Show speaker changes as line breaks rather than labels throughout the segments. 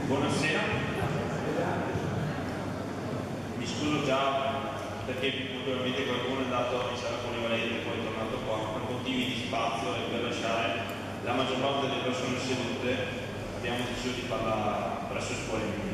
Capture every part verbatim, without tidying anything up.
Buonasera, mi scuso già perché probabilmente qualcuno è andato in sala polivalente e poi è tornato qua per motivi di spazio e per lasciare la maggior parte delle persone sedute abbiamo deciso di farla presso esponenti.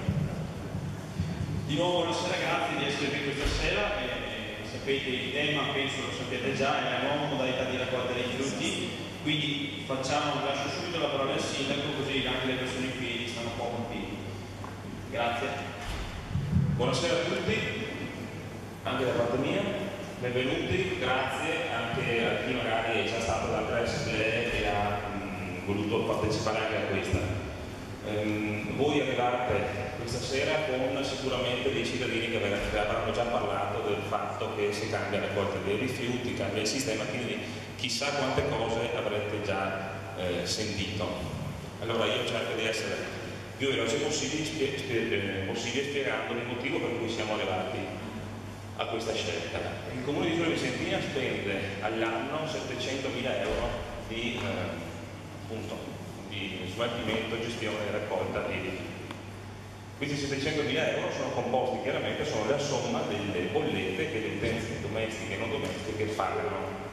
Di nuovo buonasera, grazie di essere qui questa sera e, e sapete il tema, penso lo sapete già, è la nuova modalità di raccolta dei rifiuti. Quindi facciamo, lascio subito la parola al sindaco così anche le persone in piedi stanno un po' colpiti. Grazie.
Buonasera a tutti, anche da parte mia, benvenuti, grazie anche a chi magari è già stato da altre assemblee e ha mh, voluto partecipare anche a questa. Ehm, voi arrivate questa sera con sicuramente dei cittadini che avranno già parlato del fatto che si cambia la raccolta dei rifiuti, cambia il sistema, quindi chissà quante cose avrete già eh, sentito. Allora io cerco di essere più veloce possibile, spie spie possibile spiegando il motivo per cui siamo arrivati a questa scelta. Il Comune di Isola Vicentina spende all'anno settecentomila euro di, eh, appunto, di smaltimento, gestione e raccolta di rifiuti. Questi settecentomila euro sono composti chiaramente, sono la somma delle bollette che le utenze domestiche e non domestiche pagano.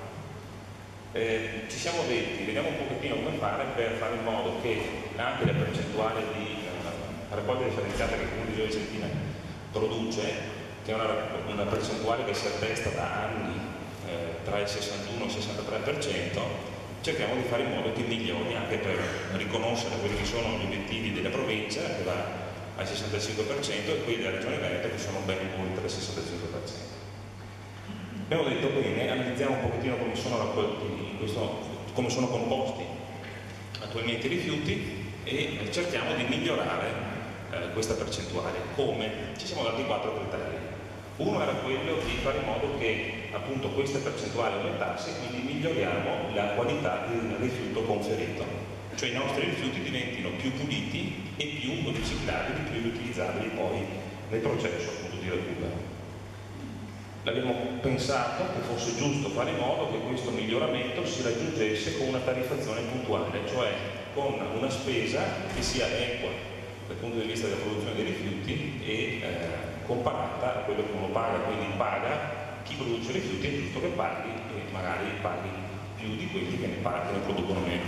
Eh, ci siamo detti, vediamo un pochettino come fare per fare in modo che anche la percentuale di eh, raccolta differenziata che il Comune di Isola Vicentina produce, che è una, una percentuale che si attesta da anni eh, tra il sessantuno e il sessantatré per cento, cerchiamo di fare in modo che migliori anche per riconoscere quelli che sono gli obiettivi della provincia, che va al sessantacinque per cento, e quelli della Regione Veneto, che sono ben oltre il sessantacinque per cento. Abbiamo detto bene, analizziamo un pochettino come sono raccolti in questo, come sono composti attualmente i rifiuti e cerchiamo di migliorare eh, questa percentuale. Come? Ci siamo dati quattro criteri. Uno era quello di fare in modo che appunto questa percentuale aumentasse, quindi miglioriamo la qualità del rifiuto conferito, cioè i nostri rifiuti diventino più puliti e più riciclabili, più riutilizzabili poi nel processo appunto di recupero. L'abbiamo pensato che fosse giusto fare in modo che questo miglioramento si raggiungesse con una tariffazione puntuale, cioè con una spesa che sia equa dal punto di vista della produzione dei rifiuti e eh, comparata a quello che uno paga, quindi paga chi produce rifiuti, è giusto che paghi e magari paghi più di quelli che ne pagano e producono meno.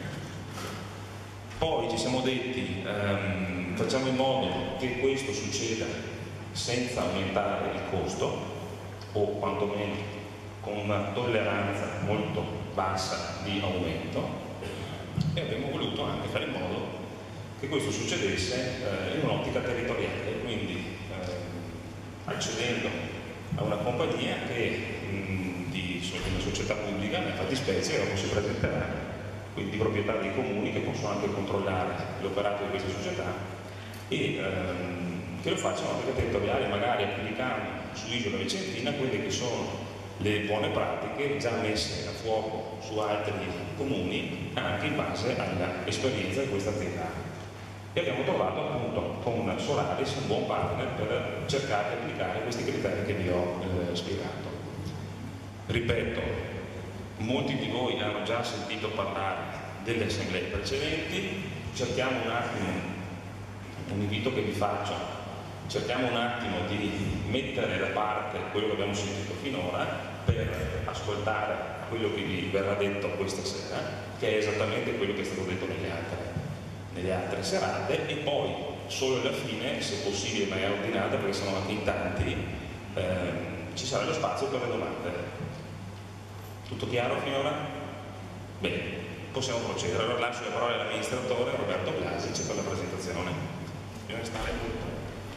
Poi ci siamo detti ehm, facciamo in modo che questo succeda senza aumentare il costo, o quantomeno con una tolleranza molto bassa di aumento, e abbiamo voluto anche fare in modo che questo succedesse eh, in un'ottica territoriale, quindi eh, accedendo a una compagnia che mh, di una società pubblica, nella fattispecie, dopo si presenterà, quindi di proprietà dei comuni, che possono anche controllare l'operato di questa società e ehm, che lo facciano anche territoriali, magari applicando su Isola Vicentina quelle che sono le buone pratiche già messe a fuoco su altri comuni anche in base all'esperienza di questa azienda. E abbiamo trovato appunto con Solaris un buon partner per cercare di applicare questi criteri che vi ho eh, spiegato. Ripeto, molti di voi hanno già sentito parlare delle assemblee precedenti, cerchiamo un attimo, un invito che vi faccio, cerchiamo un attimo di mettere da parte quello che abbiamo sentito finora per ascoltare quello che vi verrà detto questa sera, che è esattamente quello che è stato detto nelle altre, nelle altre serate, e poi solo alla fine, se possibile in maniera ordinata, perché sono anche in tanti, ehm, ci sarà lo spazio per le domande. Tutto chiaro finora? Bene, possiamo procedere. Allora lascio la parola all'amministratore Roberto Blasic per la presentazione. Bisogna stare tutto.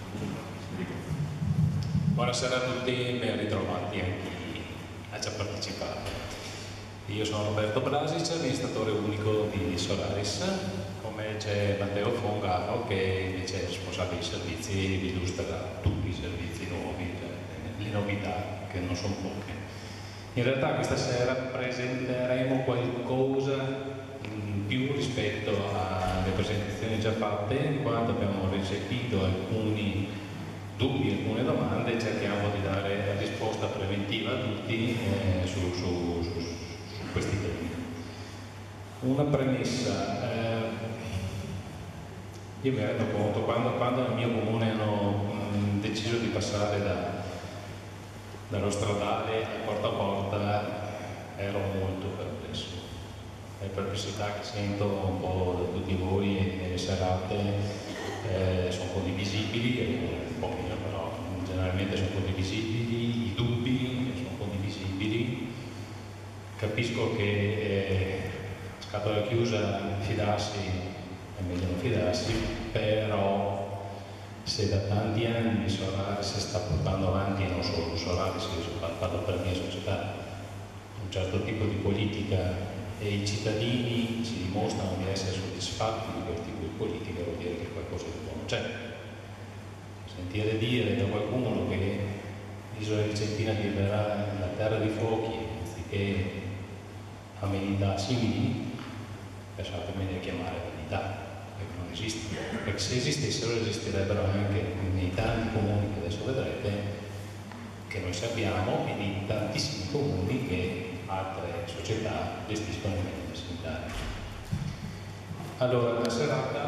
Buonasera a tutti, ben ritrovati a chi ha già partecipato. Io sono Roberto Blasic, amministratore unico di Solaris. Come c'è Matteo Fongaro che invece è responsabile dei servizi, vi illustrerà tutti i servizi nuovi, le novità che non sono poche. In realtà questa sera presenteremo qualcosa in più rispetto alle presentazioni già fatte, in quanto abbiamo recepito alcuni dubbi, alcune domande, e cerchiamo di dare risposta preventiva a tutti eh, su, su, su, su questi temi. Una premessa, eh, io mi rendo conto, quando, quando nel mio comune hanno mh, deciso di passare da, dallo stradale a porta a porta, ero molto perplesso. Le perplessità che sento un po' da tutti voi nelle serate eh, sono condivisibili, un po' meno però generalmente sono condivisibili, i dubbi sono condivisibili. Capisco che eh, scatola chiusa, fidarsi è meglio non fidarsi, però se da tanti anni Solaris sta portando avanti, non solo Solaris, io parlo per la mia società, un certo tipo di politica e i cittadini ci dimostrano di essere soddisfatti di quel tipo di politica, vuol dire che qualcosa di buono c'è. Sentire dire da qualcuno che l'isola vicentina diverrà la terra dei fuochi anziché amenità simili, lasciatemi chiamare amenità, perché non esistono, perché se esistessero esisterebbero anche nei tanti comuni che adesso vedrete, che noi sappiamo, e di tantissimi comuni che altre società gestiscono in maniera sanitaria. Allora, la serata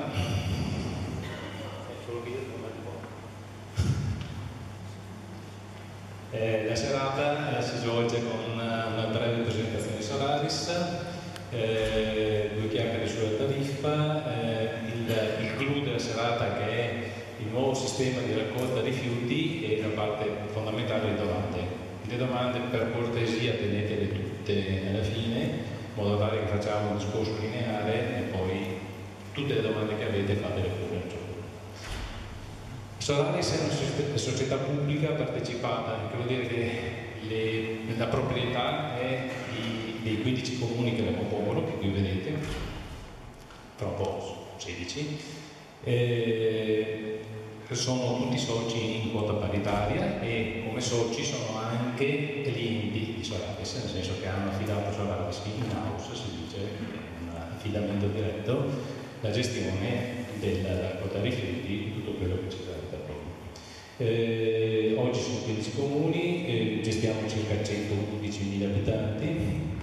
eh, la serata eh, si svolge con una, una breve presentazione di Solaris, eh, due chiacchiere sulla tariffa, eh, il, il clou della serata che è il nuovo sistema di raccolta rifiuti e la parte fondamentale le domande. Le domande per cortesia tenetele tutte alla fine, in modo tale che facciamo un discorso lineare e poi tutte le domande che avete fatele pure un giorno. Solaris è una società pubblica partecipata, che vuol dire che le, la proprietà è di, dei quindici comuni che la compongono, che qui vedete, tra un po' sedici. Eh, sono tutti soci in quota paritaria e come soci sono anche clienti di Solaris, nel senso che hanno affidato Solaris in house, si dice, un affidamento diretto, la gestione della raccolta rifiuti, tutto quello che ci sarà da prima. Eh, oggi sono quindici comuni, eh, gestiamo circa centodicimila abitanti,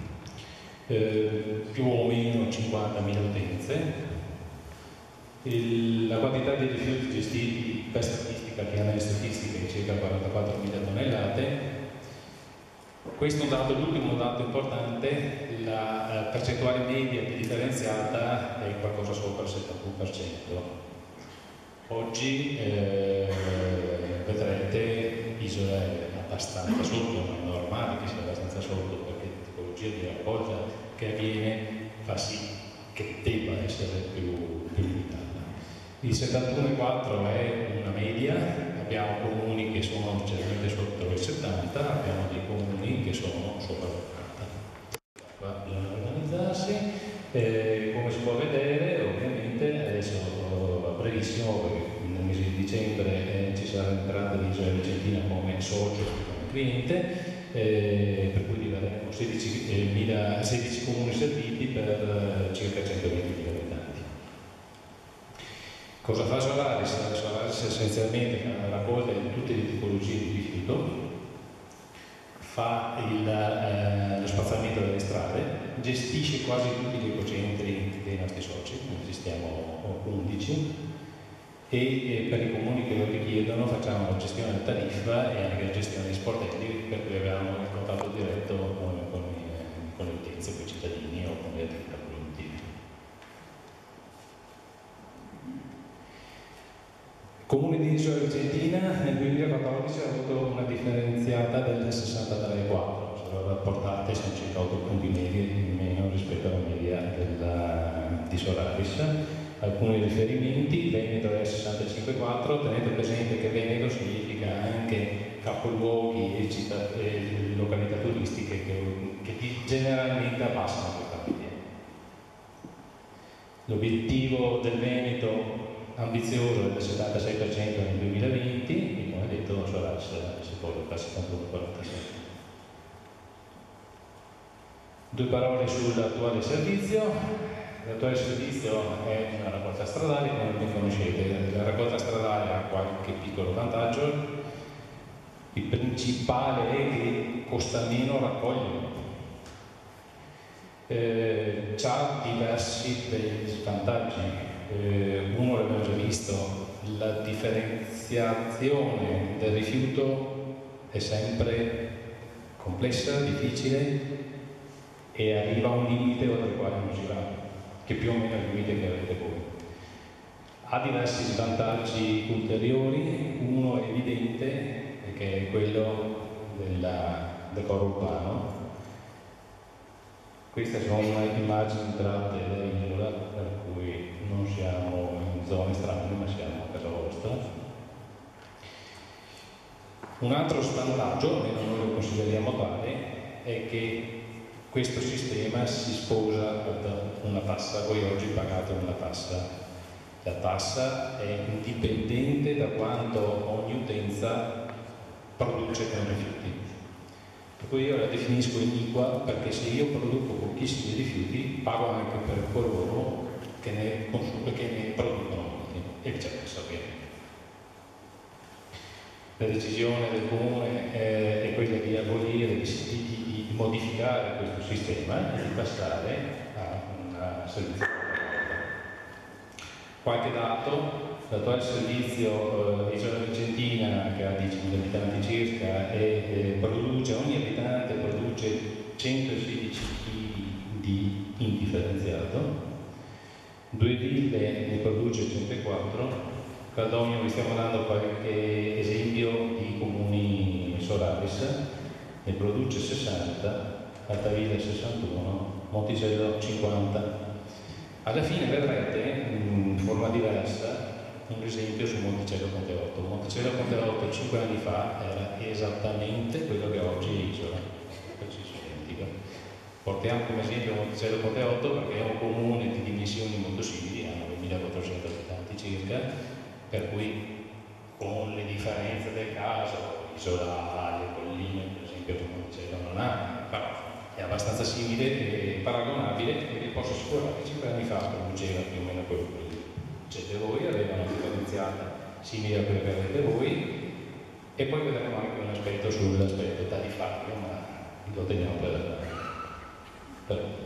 eh, più o meno cinquantamila utenze. Il, la quantità di rifiuti gestiti per statistica, che è statistica, è circa quarantaquattromila tonnellate. Questo è un dato, l'ultimo dato importante, la percentuale media di differenziata è qualcosa sopra il settantuno per cento. Oggi eh, vedrete l'isola è abbastanza sotto, ma è normale che sia abbastanza sotto perché la tipologia di raccolta che avviene fa sì che debba essere più, più limitata. Il settantuno virgola quattro è una media, abbiamo comuni che sono leggermente sotto il settanta, abbiamo dei comuni che sono sopra il quaranta. Qua bisogna organizzarsi, eh, come si può vedere ovviamente adesso a brevissimo, perché nel mese di dicembre eh, ci sarà l'entrata di Isola Vicentina come socio, come cliente, eh, per cui diverremo sedici, eh, mila, sedici comuni serviti per eh, circa centoventimila abitanti. Cosa fa Solaris? Solaris essenzialmente raccolta di tutte le tipologie di rifiuto, fa il, eh, lo spazzamento delle strade, gestisce quasi tutti gli ecocentri dei nostri soci, ne gestiamo undici, e, e per i comuni che lo richiedono facciamo la gestione della tariffa e anche la gestione dei sportelli, per cui abbiamo il contatto diretto con, con, con le utenze, con i cittadini o con le attività produttive. Il Comune di Isola Vicentina nel duemilaquattordici ha avuto una differenziata del sessantatré virgola quattro, se lo rapportate sono circa otto punti medi in meno rispetto alla media della, di Solaris. Alcuni riferimenti, Veneto è sessantacinque virgola quattro, tenete presente che Veneto significa anche capoluoghi e, città, e località turistiche che, che generalmente abbassano questa media. L'obiettivo del Veneto ambizioso del settantasei per cento nel duemilaventi e come detto Solaris si può al settantuno virgola quarantasette. Due parole sull'attuale servizio. L'attuale servizio è una raccolta stradale, come ben conoscete. La raccolta stradale ha qualche piccolo vantaggio. Il principale è che costa meno raccogliere. Eh, ha diversi svantaggi. eh, uno l'abbiamo già visto, la differenziazione del rifiuto è sempre complessa, difficile e arriva a un limite oltre il quale non si va, che più o meno è il limite che avete voi. Ha diversi svantaggi ulteriori, uno è evidente, che è quello della, del coro urbano. Queste sono immagini tratte da Isola, per cui non siamo in zone strane, ma siamo a casa vostra. Un altro svantaggio, almeno noi lo consideriamo tale, è che questo sistema si sposa ad una tassa. Voi oggi pagate una tassa. La tassa è indipendente da quanto ogni utenza produce come rifiuti. Per cui io la definisco iniqua, perché se io produco pochissimi rifiuti pago anche per coloro che ne, che ne producono molti e viceversa ovviamente. La decisione del Comune è, è quella di abolire, di, di, di modificare questo sistema e di passare a un servizio. Qualche dato: l'attuale servizio eh, Isola Vicentina, che ha diecimila abitanti circa, e eh, produce, ogni abitante produce centosedici chili di indifferenziato, Due Ville ne produce centoquattro, Caldogno vi stiamo dando qualche esempio di comuni Solaris, ne produce sessanta, Altavilla sessantuno, Monticello cinquanta. Alla fine vedrete, in forma diversa, un esempio su Monticello Ponte otto. Monticello Ponte otto cinque anni fa era esattamente quello che oggi è Isola, preciso identico. Portiamo come esempio Monticello Ponte otto perché è un comune di dimensioni molto simili, hanno duemilaquattrocento abitanti circa, per cui con le differenze del caso, Isola, le colline per esempio che Monticello non ha, però è abbastanza simile e paragonabile, e vi posso assicurare che cinque anni fa produceva più o meno quello che siete voi, aveva una differenziata simile a quella che avete voi, e poi vedremo anche un aspetto sull'aspetto tariffario, ma lo teniamo per, per ultimo.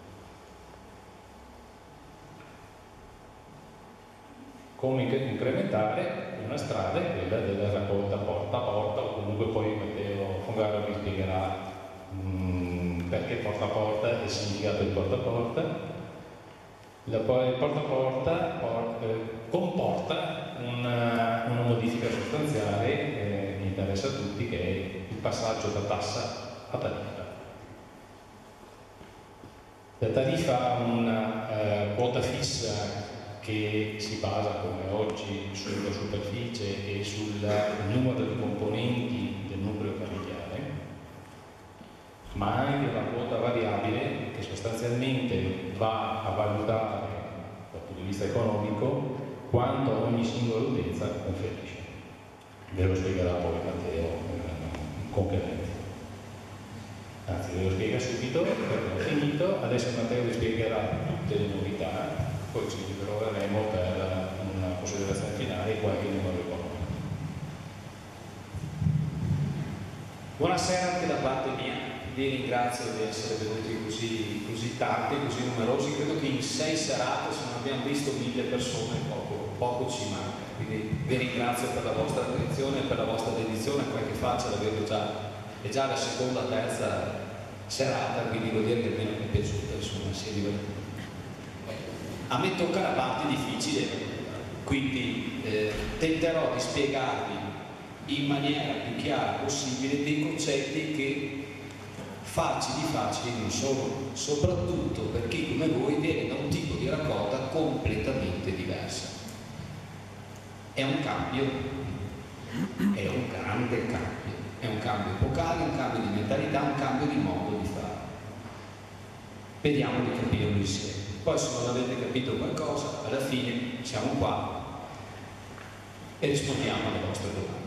Come incrementare una strada è quella della raccolta porta a porta, o comunque poi Matteo Fongaro vi spiegherà mh, perché porta a porta e il significato di porta a porta. La, il porta a porta por, eh, comporta una, una modifica sostanziale eh, che interessa a tutti, che è il passaggio da tassa a tariffa. La tariffa ha una eh, quota fissa che si basa come oggi sulla superficie e sul numero di componenti del nucleo familiare, ma anche una quota variabile che sostanzialmente va a valutare dal punto di vista economico quanto ogni singola utenza conferisce. Ve lo spiegherà poi Matteo eh, concretamente. Anzi, ve lo spiega subito perché ho finito. Adesso Matteo vi spiegherà tutte le novità, poi ci ritroveremo per una considerazione finale e qualche numero economico.
Buonasera anche da parte mia, vi ringrazio di essere venuti così, così tanti, così numerosi. Credo che in sei serate, se non abbiamo visto mille persone, poco, poco ci manca. Quindi vi ringrazio per la vostra attenzione e per la vostra dedizione. Qualche faccia la vedo già, è già la seconda, terza serata, quindi vuol dire che almeno mi è piaciuta, insomma, si è divertito. A me tocca la parte difficile, quindi eh, tenterò di spiegarvi in maniera più chiara possibile dei concetti che facili facili non sono, soprattutto per chi come voi viene da un tipo di raccolta completamente diversa. È un cambio, è un grande cambio, è un cambio epocale, un cambio di mentalità, un cambio di modo di fare. Vediamo di capirlo insieme. Poi se non avete capito qualcosa, alla fine siamo qua e rispondiamo alle vostre domande.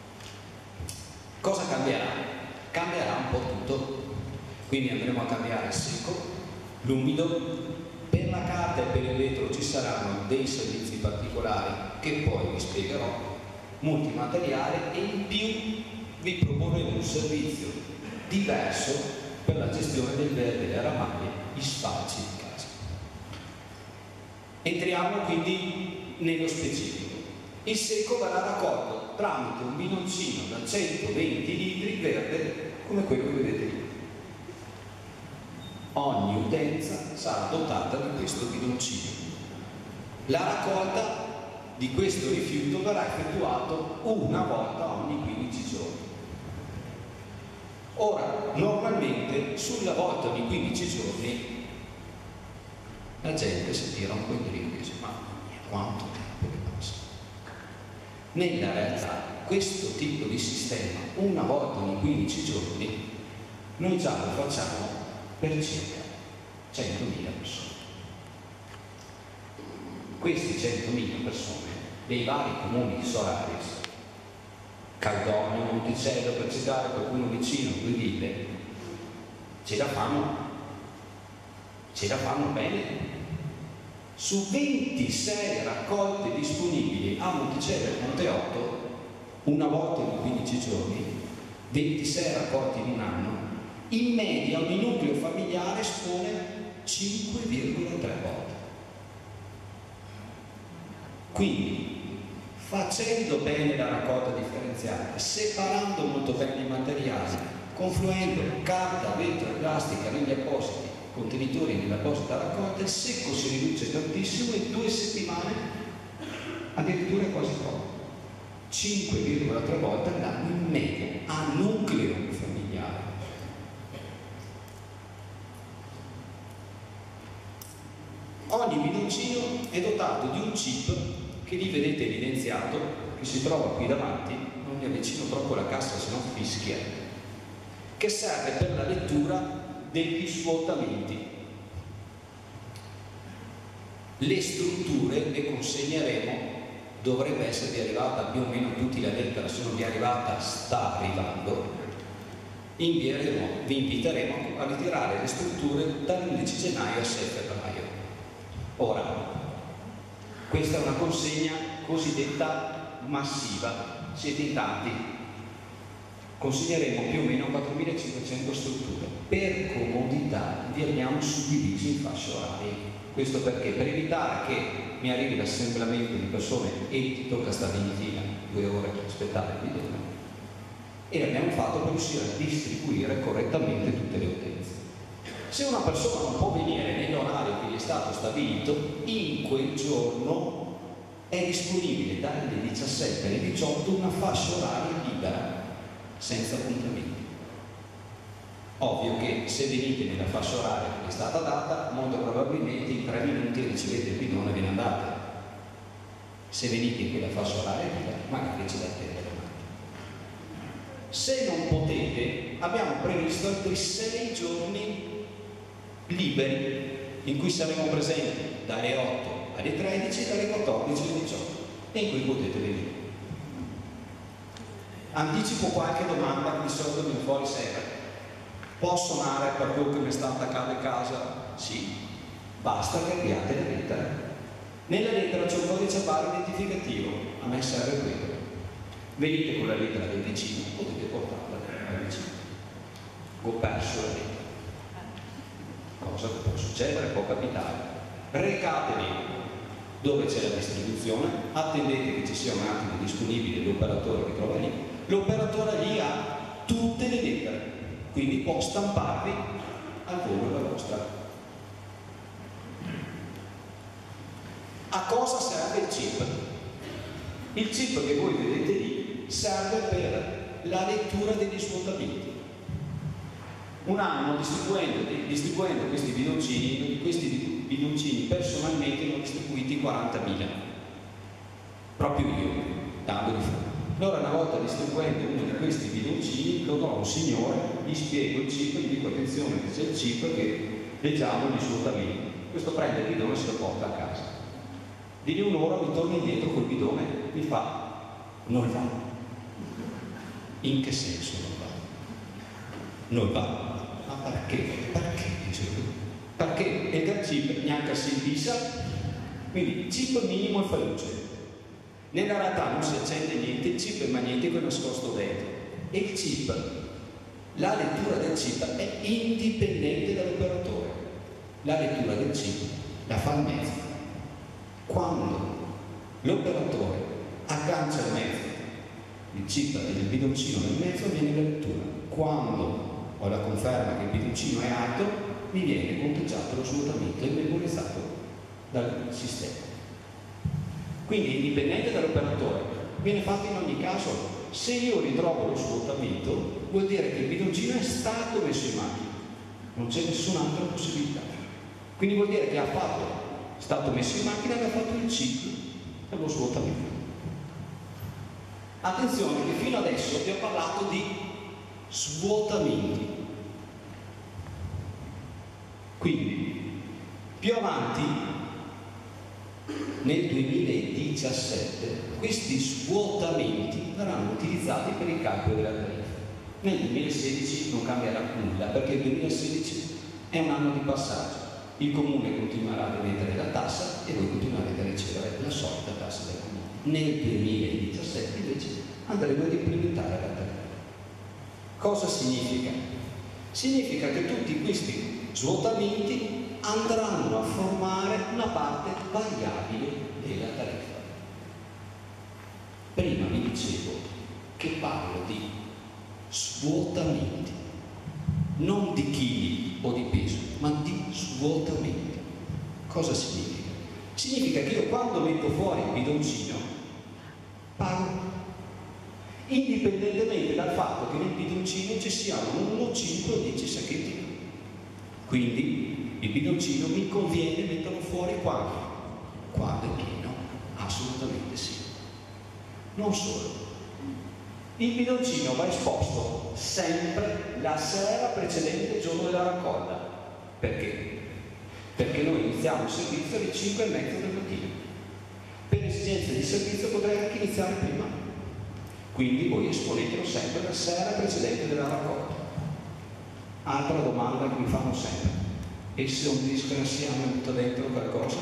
Cosa cambierà? Cambierà un po' tutto, quindi andremo a cambiare il secco, l'umido, per la carta e per il vetro ci saranno dei servizi particolari che poi vi spiegherò, multimateriale, e in più vi proporremo un servizio diverso per la gestione del verde, delle armaie, gli sfalci di casa. Entriamo quindi nello specifico. Il secco verrà raccolto tramite un bidoncino da centoventi litri verde come quello che vedete lì. Ogni utenza sarà dotata di questo bidoncino. La raccolta di questo rifiuto verrà effettuata una volta ogni quindici giorni. Ora, normalmente sulla volta ogni quindici giorni la gente si tira un po' in giro e dice: ma quanto tempo che passa? Nella realtà questo tipo di sistema una volta ogni quindici giorni noi già lo facciamo per circa centomila persone. Questi centomila persone dei vari comuni di Solaris, Caldogno, Monticello, per citare qualcuno vicino, due ville, ce la fanno, ce la fanno bene. Su ventisei raccolte disponibili a Monticello e Monteotto, una volta in quindici giorni, ventisei raccolti in un anno, in media ogni nucleo familiare espone cinque virgola tre volte. Quindi, facendo bene la raccolta differenziata, separando molto bene i materiali, confluendo carta, vetro e plastica negli appositi contenitori e nell'apposita raccolta, il secco si riduce tantissimo e in due settimane addirittura è quasi troppo. cinque virgola tre volte all'anno in media a nucleo familiare. Ogni bidoncino è dotato di un chip che lì vedete evidenziato, che si trova qui davanti, non mi avvicino troppo alla cassa se no fischia, che serve per la lettura degli svuotamenti. Le strutture le consegneremo, dovrebbe esservi arrivata più o meno a tutti la lettera, se non vi è arrivata sta arrivando, invieremo, vi inviteremo a ritirare le strutture dall'undici gennaio al sei febbraio. Ora, questa è una consegna cosiddetta massiva, siete in tanti, consegneremo più o meno quattromilacinquecento strutture. Per comodità vi abbiamo suddivisi in fasce orarie. Questo perché? Per evitare che mi arrivi l'assemblamento di persone e ti tocca stare in fila due ore per aspettare il bidone, e l'abbiamo fatto per riuscire a distribuire correttamente tutte le utenze. Se una persona non può venire nell'orario che gli è stato stabilito, in quel giorno è disponibile dalle diciassette alle diciotto una fascia oraria libera, senza appuntamenti. Ovvio che se venite nella fascia oraria che è stata data, molto probabilmente in tre minuti ricevete il bidone e ve ne andate. Se venite in quella fascia oraria libera, magari ci date le mani. Se non potete, abbiamo previsto altri sei giorni liberi in cui saremo presenti dalle otto alle tredici e dalle quattordici alle diciotto, e in cui potete venire. Anticipo qualche domanda che di solito viene fuori sempre. Posso suonare per quello che mi sta attaccando a casa? Sì, basta che abbiate la lettera. Nella lettera c'è un codice barra identificativo, a me serve quello. Venite con la lettera del vicino, potete portarla al vicino. Ho perso la lettera. Cosa che può succedere, può capitare. Recatevi dove c'è la distribuzione, attendete che ci sia un attimo disponibile l'operatore che trova lì. L'operatore lì ha tutte le lettere, quindi può stamparvi al volo la vostra. A cosa serve il chip? Il chip che voi vedete lì serve per la lettura degli svuotamenti. Un anno distribuendo, distribuendo questi bidoncini, questi bidoncini personalmente ne ho distribuiti quarantamila, proprio io, dandoli fuori. Allora una volta distribuendo uno di questi bidoncini lo do a un signore, gli spiego il chip, gli dico attenzione che c'è il chip che leggiamo gli svuotamenti. Questo prende il bidone e se lo porta a casa. Di lì un'ora mi torna indietro col bidone, mi fa, non va. In che senso non va? Non va. Ma perché? Perché? Perché il chip neanche si fissa, quindi il chip minimo e fa luce. Nella realtà non si accende niente, il chip è magnetico e nascosto dentro. E il chip, la lettura del chip è indipendente dall'operatore. La lettura del chip la fa il mezzo.
quando l'operatore aggancia il mezzo, il chip del bidoncino nel mezzo, viene la lettura. Quando ho la conferma che il bidoncino è alto, mi viene conteggiato lo svuotamento e memorizzato dal sistema. Quindi, indipendente dall'operatore, viene fatto in ogni caso. Se io ritrovo lo svuotamento, vuol dire che il bidoncino è stato messo in macchina, non c'è nessun'altra possibilità. Quindi vuol dire che ha fatto, è stato messo in macchina e ha fatto il ciclo per lo svuotamento. Attenzione che fino adesso vi ho parlato di svuotamenti. Quindi, più avanti, nel duemiladiciassette, questi svuotamenti verranno utilizzati per il calcolo della tariffa. Nel duemilasedici non cambierà nulla, perché il duemilasedici è un anno di passaggio. Il comune continuerà a rimettere la tassa e voi continuerete a ricevere la solita tassa del comune. Nel duemiladiciassette invece andremo ad implementare la tariffa. Cosa significa? Significa che tutti questi svuotamenti andranno a formare una parte variabile della tariffa. Prima vi dicevo che parlo di svuotamenti, non di chili o di peso, ma di svuotamenti. Cosa significa? Significa che io quando metto fuori il bidoncino pago, indipendentemente dal fatto che nel bidoncino ci siano uno, cinque o dieci sacchetti. Quindi il bidoncino mi conviene metterlo fuori quando? Quando è pieno? Assolutamente sì. Non solo. Il bidoncino va esposto sempre la sera precedente il giorno della raccolta. Perché? Perché noi iniziamo il servizio alle cinque e mezza del mattino. Per esigenze di servizio potrei anche iniziare prima. Quindi voi esponetelo sempre la sera precedente della raccolta. Altra domanda che mi fanno sempre: e se un disgraziato butta dentro qualcosa?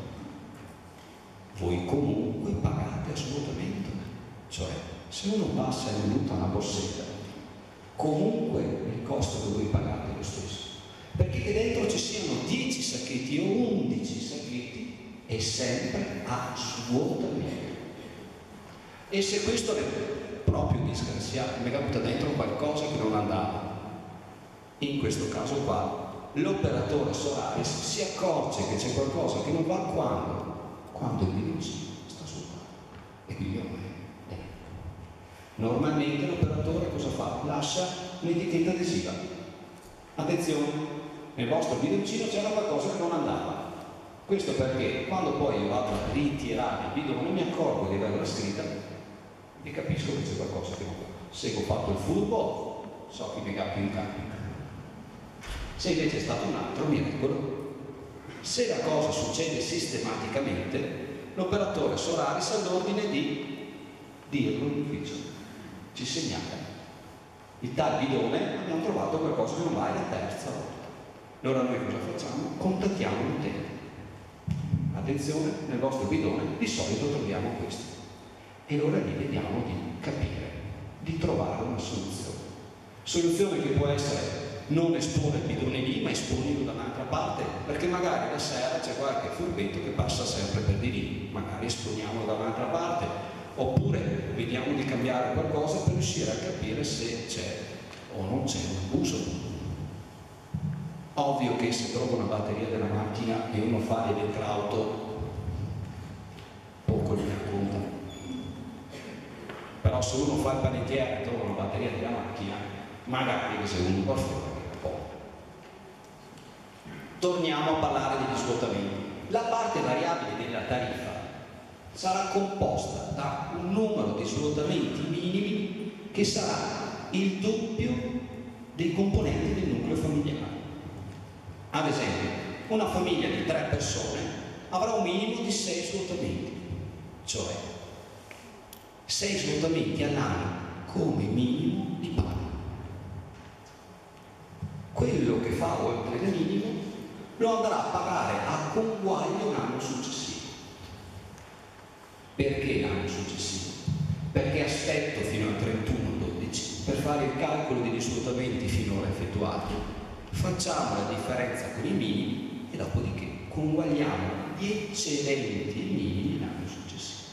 Voi comunque pagate a svuotamento. Cioè, se uno passa e butta una borsetta, comunque il costo che voi pagate è lo stesso. Perché che dentro ci siano dieci sacchetti o undici sacchetti è sempre a svuotamento. E se questo è proprio disgraziato, mi è butta dentro qualcosa che non andava, in questo caso qua l'operatore Solaris si accorge che c'è qualcosa che non va quando? Quando il bidoncino sta sul tavolo e quindi ormai è dentro. Normalmente l'operatore cosa fa? Lascia un'etichetta adesiva. Attenzione, nel vostro bidoncino c'era qualcosa che non andava. Questo perché quando poi io vado a ritirare il bidone mi accorgo di averla scritta e capisco che c'è qualcosa che non va. Se ho fatto il furbo, so che mi capito in campo. Se invece è stato un altro, mi regolo. Se la cosa succede sistematicamente, l'operatore Solaris ha l'ordine di dirlo in ufficio. Ci segnala. Il tal bidone, abbiamo trovato qualcosa che non va, è la terza volta. Allora noi cosa facciamo? Contattiamo l'utente. Attenzione, nel vostro bidone di solito troviamo questo. E allora lì vediamo di capire, di trovare una soluzione. Soluzione che può essere: non espone il bidone lì, ma esponilo da un'altra parte, perché magari la sera c'è qualche furbetto che passa sempre per di lì, magari esponiamolo da un'altra parte, oppure vediamo di cambiare qualcosa per riuscire a capire se c'è o non c'è un abuso. Ovvio che se trovo una batteria della macchina e uno fa l'elettrauto, poco gli racconta. Però se uno fa il panettiere e trova una batteria della macchina, magari se uno va fuori. Torniamo a parlare degli svuotamenti. La parte variabile della tariffa sarà composta da un numero di svuotamenti minimi che sarà il doppio dei componenti del nucleo familiare. Ad esempio, una famiglia di tre persone avrà un minimo di sei svuotamenti, cioè sei svuotamenti all'anno come minimo di paga. Quello che fa oltre il minimo lo andrà a pagare a conguaglio l'anno successivo. Perché l'anno successivo? Perché aspetto fino al trentuno dodici per fare il calcolo degli svuotamenti finora effettuati, facciamo la differenza con i minimi e dopodiché conguagliamo gli eccedenti minimi l'anno successivo.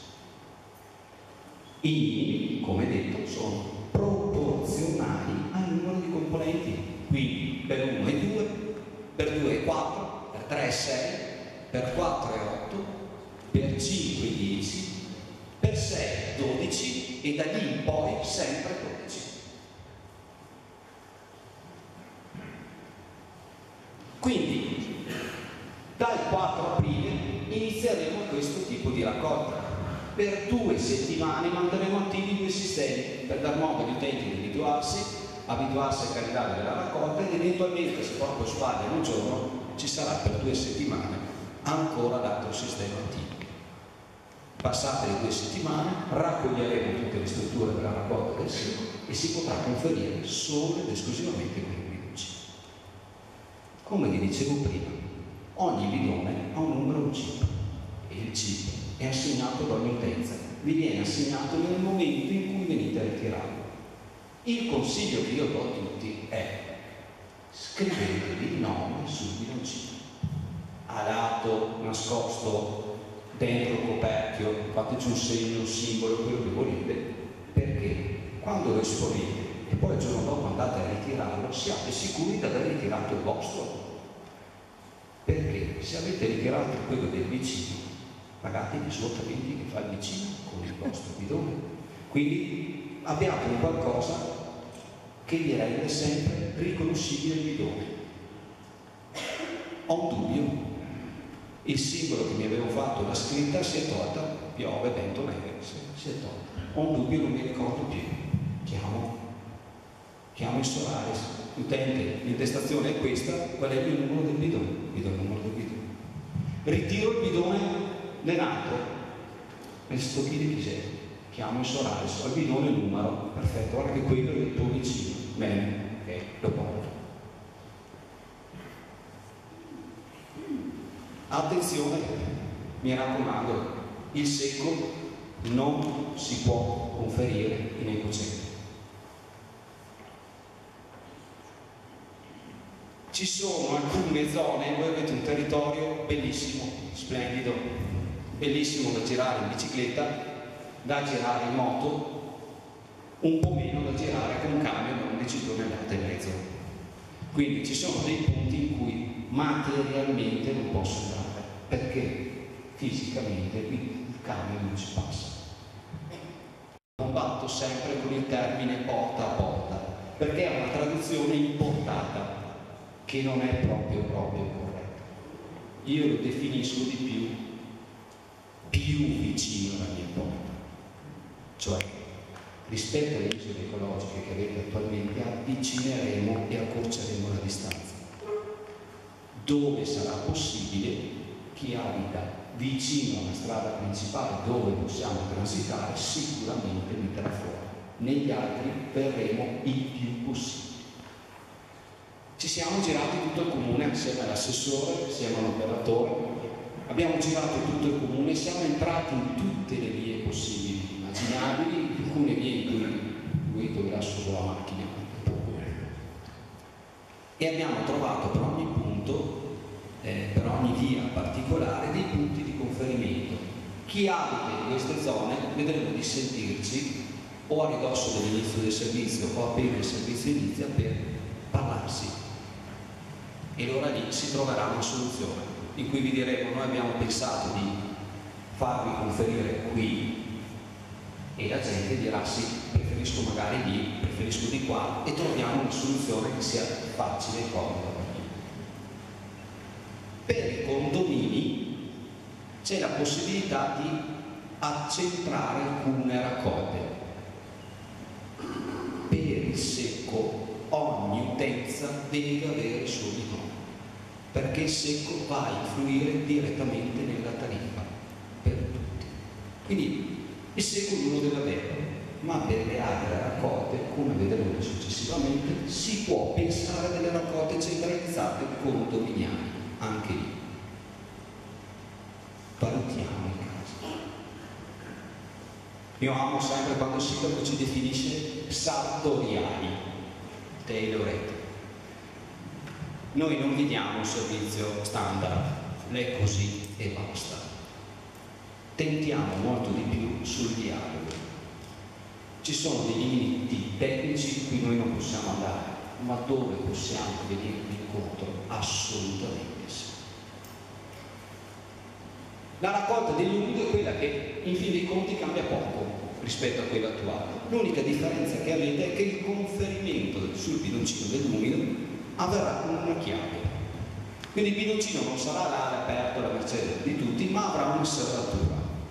I minimi, come detto, sono proporzionali al numero di componenti, quindi per uno è due, per due è quattro, per tre è sei, per quattro è otto, per cinque è dieci, per sei è dodici e da lì in poi sempre dodici. Quindi dal quattro aprile inizieremo questo tipo di raccolta. Per due settimane manterremo attivi due sistemi per dar modo agli utenti di abituarsi, abituarsi al calendario della raccolta ed eventualmente, se proprio sbagliano un giorno, ci sarà per due settimane ancora l'altro sistema attivo. Passate le due settimane, raccoglieremo tutte le strutture per la raccolta del secco e si potrà conferire solo ed esclusivamente con i biduci. Come vi dicevo prima, ogni bidone ha un numero un chip e il chip è assegnato ad ogni utenza, vi viene assegnato nel momento in cui venite a ritirarlo. Il consiglio che io do a tutti è: scrivetevi il nome sul bidoncino, a lato, nascosto, dentro il coperchio, fateci un segno, un simbolo, quello che volete, perché quando lo esponete e poi il giorno dopo andate a ritirarlo, siate sicuri di aver ritirato il vostro. Perché se avete ritirato quello del vicino, pagate gli svuotamenti che fa il vicino con il vostro bidone. Quindi abbiate un qualcosa che vi rende sempre riconoscibile il bidone. Ho un dubbio, il simbolo che mi avevo fatto, la scritta si è tolta, piove, vento, neve, si, si è tolta. Ho un dubbio, non mi ricordo più. Chiamo, chiamo il Solaris, utente, l'intestazione è questa, qual è il mio numero del bidone? Vi do il numero del bidone. Ritiro il bidone dell'altro, nel stocchino di sé, chiamo il Solaris, ho il bidone numero, perfetto, guarda che quello è il tuo vicino, bene, ok, lo porto. Attenzione, mi raccomando, il secco non si può conferire in ecocentro. Ci sono alcune zone, voi avete un territorio bellissimo, splendido, bellissimo da girare in bicicletta, da girare in moto, un po' meno da girare con un camion da undici tonnellate e mezzo. Quindi ci sono dei punti in cui materialmente non posso andare, perché fisicamente il camion non ci passa. Combatto sempre con il termine porta a porta, perché è una traduzione importata che non è proprio proprio corretta. Io lo definisco di più più vicino alla mia porta, cioè rispetto alle isole ecologiche che avete attualmente avvicineremo e accorceremo la distanza, dove sarà possibile chi abita vicino alla strada principale dove possiamo transitare sicuramente metterà fuori, negli altri verremo il più possibile. Ci siamo girati tutto il comune assieme all'assessore, assieme all'operatore, abbiamo girato tutto il comune, siamo entrati in tutte le vie possibili, immaginabili, alcune vie in cui lui dovrà solo la macchina e abbiamo trovato per ogni punto, eh, per ogni via particolare, dei punti di conferimento. Chi abita in queste zone vedremo di sentirci o a ridosso dell'inizio del servizio o appena il servizio inizia per parlarsi. E allora lì si troverà una soluzione in cui vi diremo: noi abbiamo pensato di farvi conferire qui, e la gente dirà sì, preferisco magari lì, preferisco di qua, e troviamo una soluzione che sia facile e comoda. Per i condomini c'è la possibilità di accentrare alcune raccolte. Per il secco ogni utenza deve avere il suo bidone, perché il secco va a influire direttamente nella tariffa per tutti. Quindi il secco ognuno deve avere, ma per le altre raccolte, come vedremo successivamente, si può pensare a delle raccolte centralizzate condominiali, anche lì. Valutiamo il caso. Io amo sempre quando il sindaco ci definisce sartoriali. Taylorette. Noi non vi diamo un servizio standard, l'è così e basta. Tentiamo molto di più sul dialogo. Ci sono dei limiti tecnici in cui noi non possiamo andare, ma dove possiamo venire incontro? Assolutamente sì. La raccolta degli umidi è quella che in fin dei conti cambia poco rispetto a quella attuale. L'unica differenza che avete è che il conferimento sul bidoncino dell'umido avverrà con una chiave. Quindi il bidoncino non sarà là aperto alla mercé di tutti, ma avrà una serratura.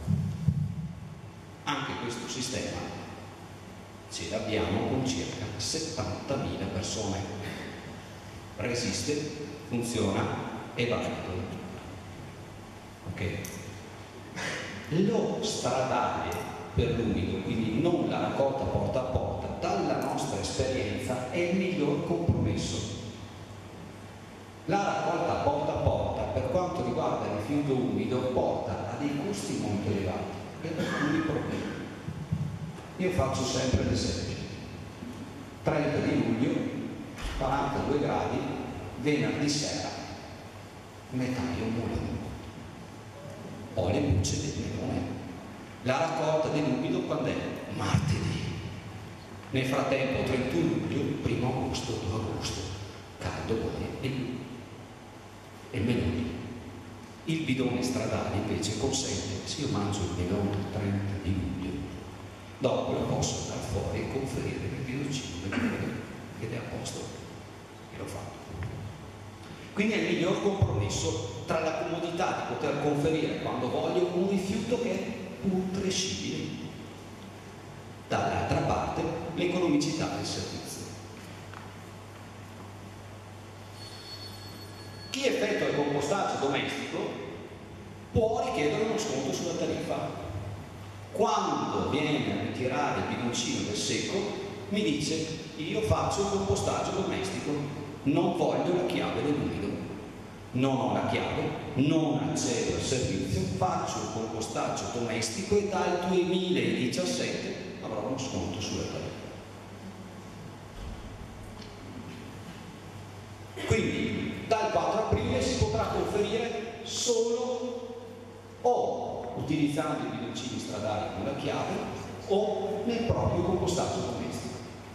Anche questo sistema ce l'abbiamo con circa settantamila persone. Resiste, funziona, è valido. Ok? Lo stradale per l'umido, quindi non la raccolta porta a porta, dalla nostra esperienza è il miglior compromesso. La raccolta porta a porta, per quanto riguarda il rifiuto umido, porta a dei costi molto elevati e ad alcuni problemi. Io faccio sempre l'esempio: trenta di luglio, quarantadue gradi, venerdì sera, metaio mulino, ho le bucce del melone. La raccolta dell'umido quando è? Martedì. Nel frattempo trentuno luglio, primo agosto, due agosto, caldo poi e il melone. Il bidone stradale invece consente, se io mangio il melone il trenta di luglio, dopo lo posso andare fuori e conferire il bidoncino del melone ed è a posto. E l'ho fatto. Quindi è il miglior compromesso tra la comodità di poter conferire quando voglio un rifiuto che è putrescibile, dall'altra parte l'economicità del servizio. Chi effettua il compostaggio domestico può richiedere uno sconto sulla tariffa. Quando viene a ritirare il bidoncino del secco mi dice: io faccio il compostaggio domestico, non voglio la chiave dell'umido, non ho la chiave, non accedo al servizio, faccio il compostaggio domestico e dal duemiladiciassette avrò uno sconto sulla tariffa. Quindi dal quattro aprile si potrà conferire solo o utilizzando i bidoncini stradali con la chiave o nel proprio compostaggio domestico.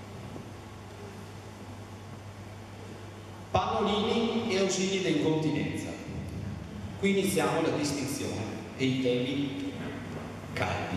Pannolini e ausili di incontinenza. Qui iniziamo la distinzione e i temi caldi.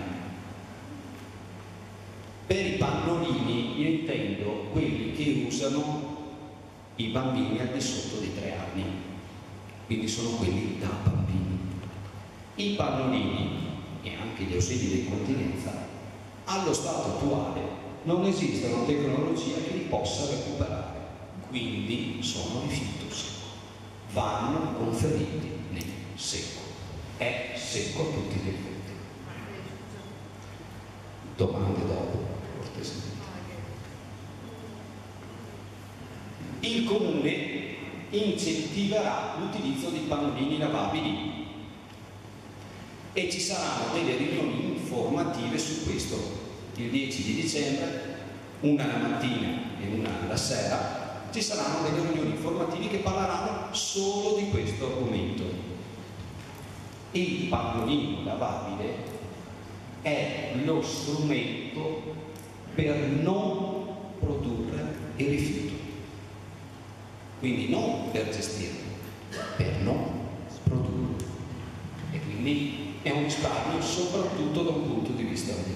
Per i pannolini io intendo quelli che usano i bambini al di sotto dei tre anni, quindi sono quelli da bambini. I pannolini e anche gli ausili di incontinenza, allo stato attuale non esiste una tecnologia che li possa recuperare. Quindi sono rifiuto secco, vanno conferiti nel secco, è secco a tutti gli effetti. Domande dopo, cortesemente. Il Comune incentiverà l'utilizzo di pannolini lavabili e ci saranno delle riunioni informative su questo. Il dieci di dicembre, una la mattina e una la sera, ci saranno delle riunioni informative che parleranno solo di questo argomento. Il pannolino lavabile è lo strumento per non produrre il rifiuto, quindi non per gestirlo, per non produrlo, e quindi è un risparmio soprattutto da un punto di vista ambientale.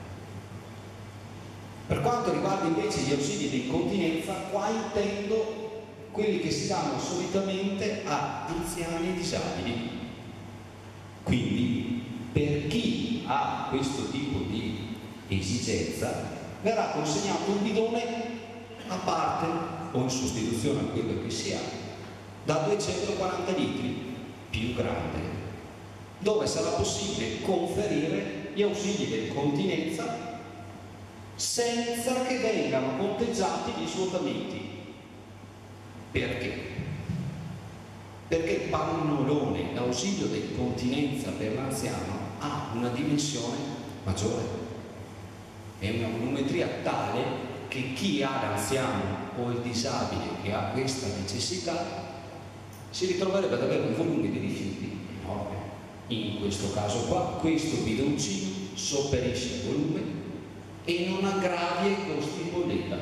Per quanto riguarda invece gli ausili di incontinenza, qua intendo quelli che si danno solitamente a anziani e disabili. Quindi per chi ha questo tipo di esigenza verrà consegnato un bidone a parte o in sostituzione a quello che si ha da duecentoquaranta litri più grande, dove sarà possibile conferire gli ausili di incontinenza senza che vengano conteggiati gli svuotamenti. Perché? Perché il pannolone, l'ausilio di incontinenza per l'anziano, ha una dimensione maggiore, è una volumetria tale che chi ha l'anziano o il disabile che ha questa necessità si ritroverebbe ad avere un volume di rifiuti enorme. In questo caso qua, questo bidoncino sopperisce al volume e non aggravia i costi in bolletta.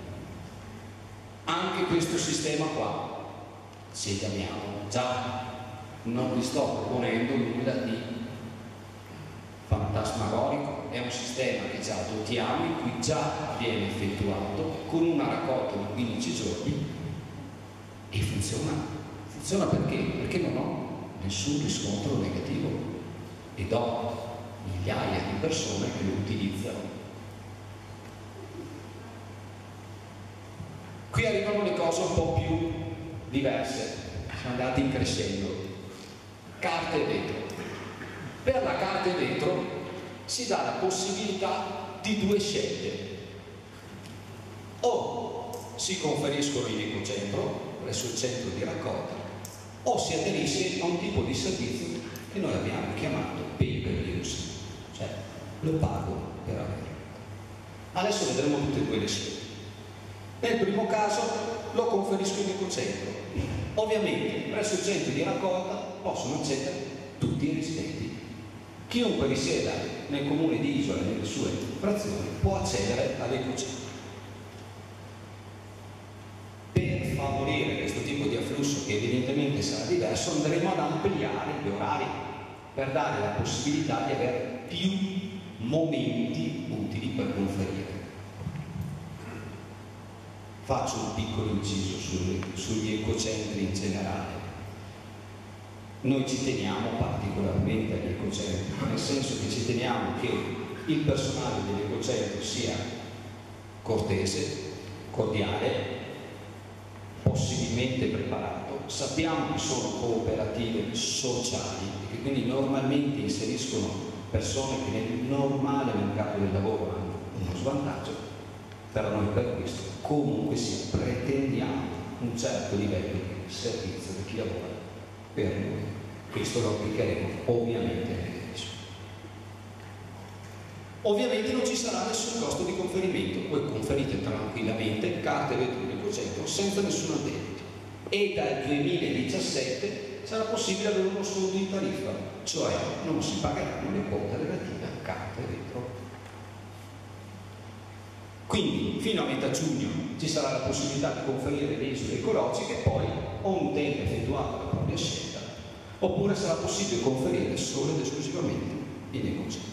Anche questo sistema qua, se chiamiamo già, non vi sto proponendo nulla di fantasmagorico, è un sistema che già adottiamo, in cui già viene effettuato con una raccolta di quindici giorni e funziona. Funziona perché? Perché non ho nessun riscontro negativo ed ho migliaia di persone che lo utilizzano. Qui arrivano le cose un po' più diverse, siamo andati in crescendo. Carta e vetro. Per la carta e vetro si dà la possibilità di due scelte: o si conferiscono in ecocentro presso il centro di raccolta, o si aderisce a un tipo di servizio che noi abbiamo chiamato pay per use, cioè lo pago per avere. Adesso vedremo tutte e due le scelte. Nel primo caso lo conferisco in ecocentro. Ovviamente presso il centro di raccolta possono accedere tutti i residenti. Chiunque risieda nel comune di Isola e nelle sue frazioni può accedere all'ecocentro. Per favorire questo tipo di afflusso, che evidentemente sarà diverso, andremo ad ampliare gli orari per dare la possibilità di avere più momenti utili per conferire. Faccio un piccolo inciso sugli, sugli ecocentri in generale. Noi ci teniamo particolarmente agli ecocentri, nel senso che ci teniamo che il personale dell'ecocentro sia cortese, cordiale, possibilmente preparato. Sappiamo che sono cooperative sociali e che quindi normalmente inseriscono persone che nel normale mercato del lavoro hanno uno svantaggio, però noi per questo comunque sia pretendiamo un certo livello di servizio di chi lavora per noi. Questo lo applicheremo ovviamente all'inizio. Ovviamente non ci sarà nessun costo di conferimento, voi conferite tranquillamente carte vetro in ecocentro senza nessun addebito, e dal duemiladiciassette sarà possibile avere uno sconto di tariffa, cioè non si pagheranno le quote relative a carte vetro. Quindi fino a metà giugno ci sarà la possibilità di conferire le isole ecologiche, poi o un utente effettuato la propria scelta, oppure sarà possibile conferire solo ed esclusivamente in ecocentro.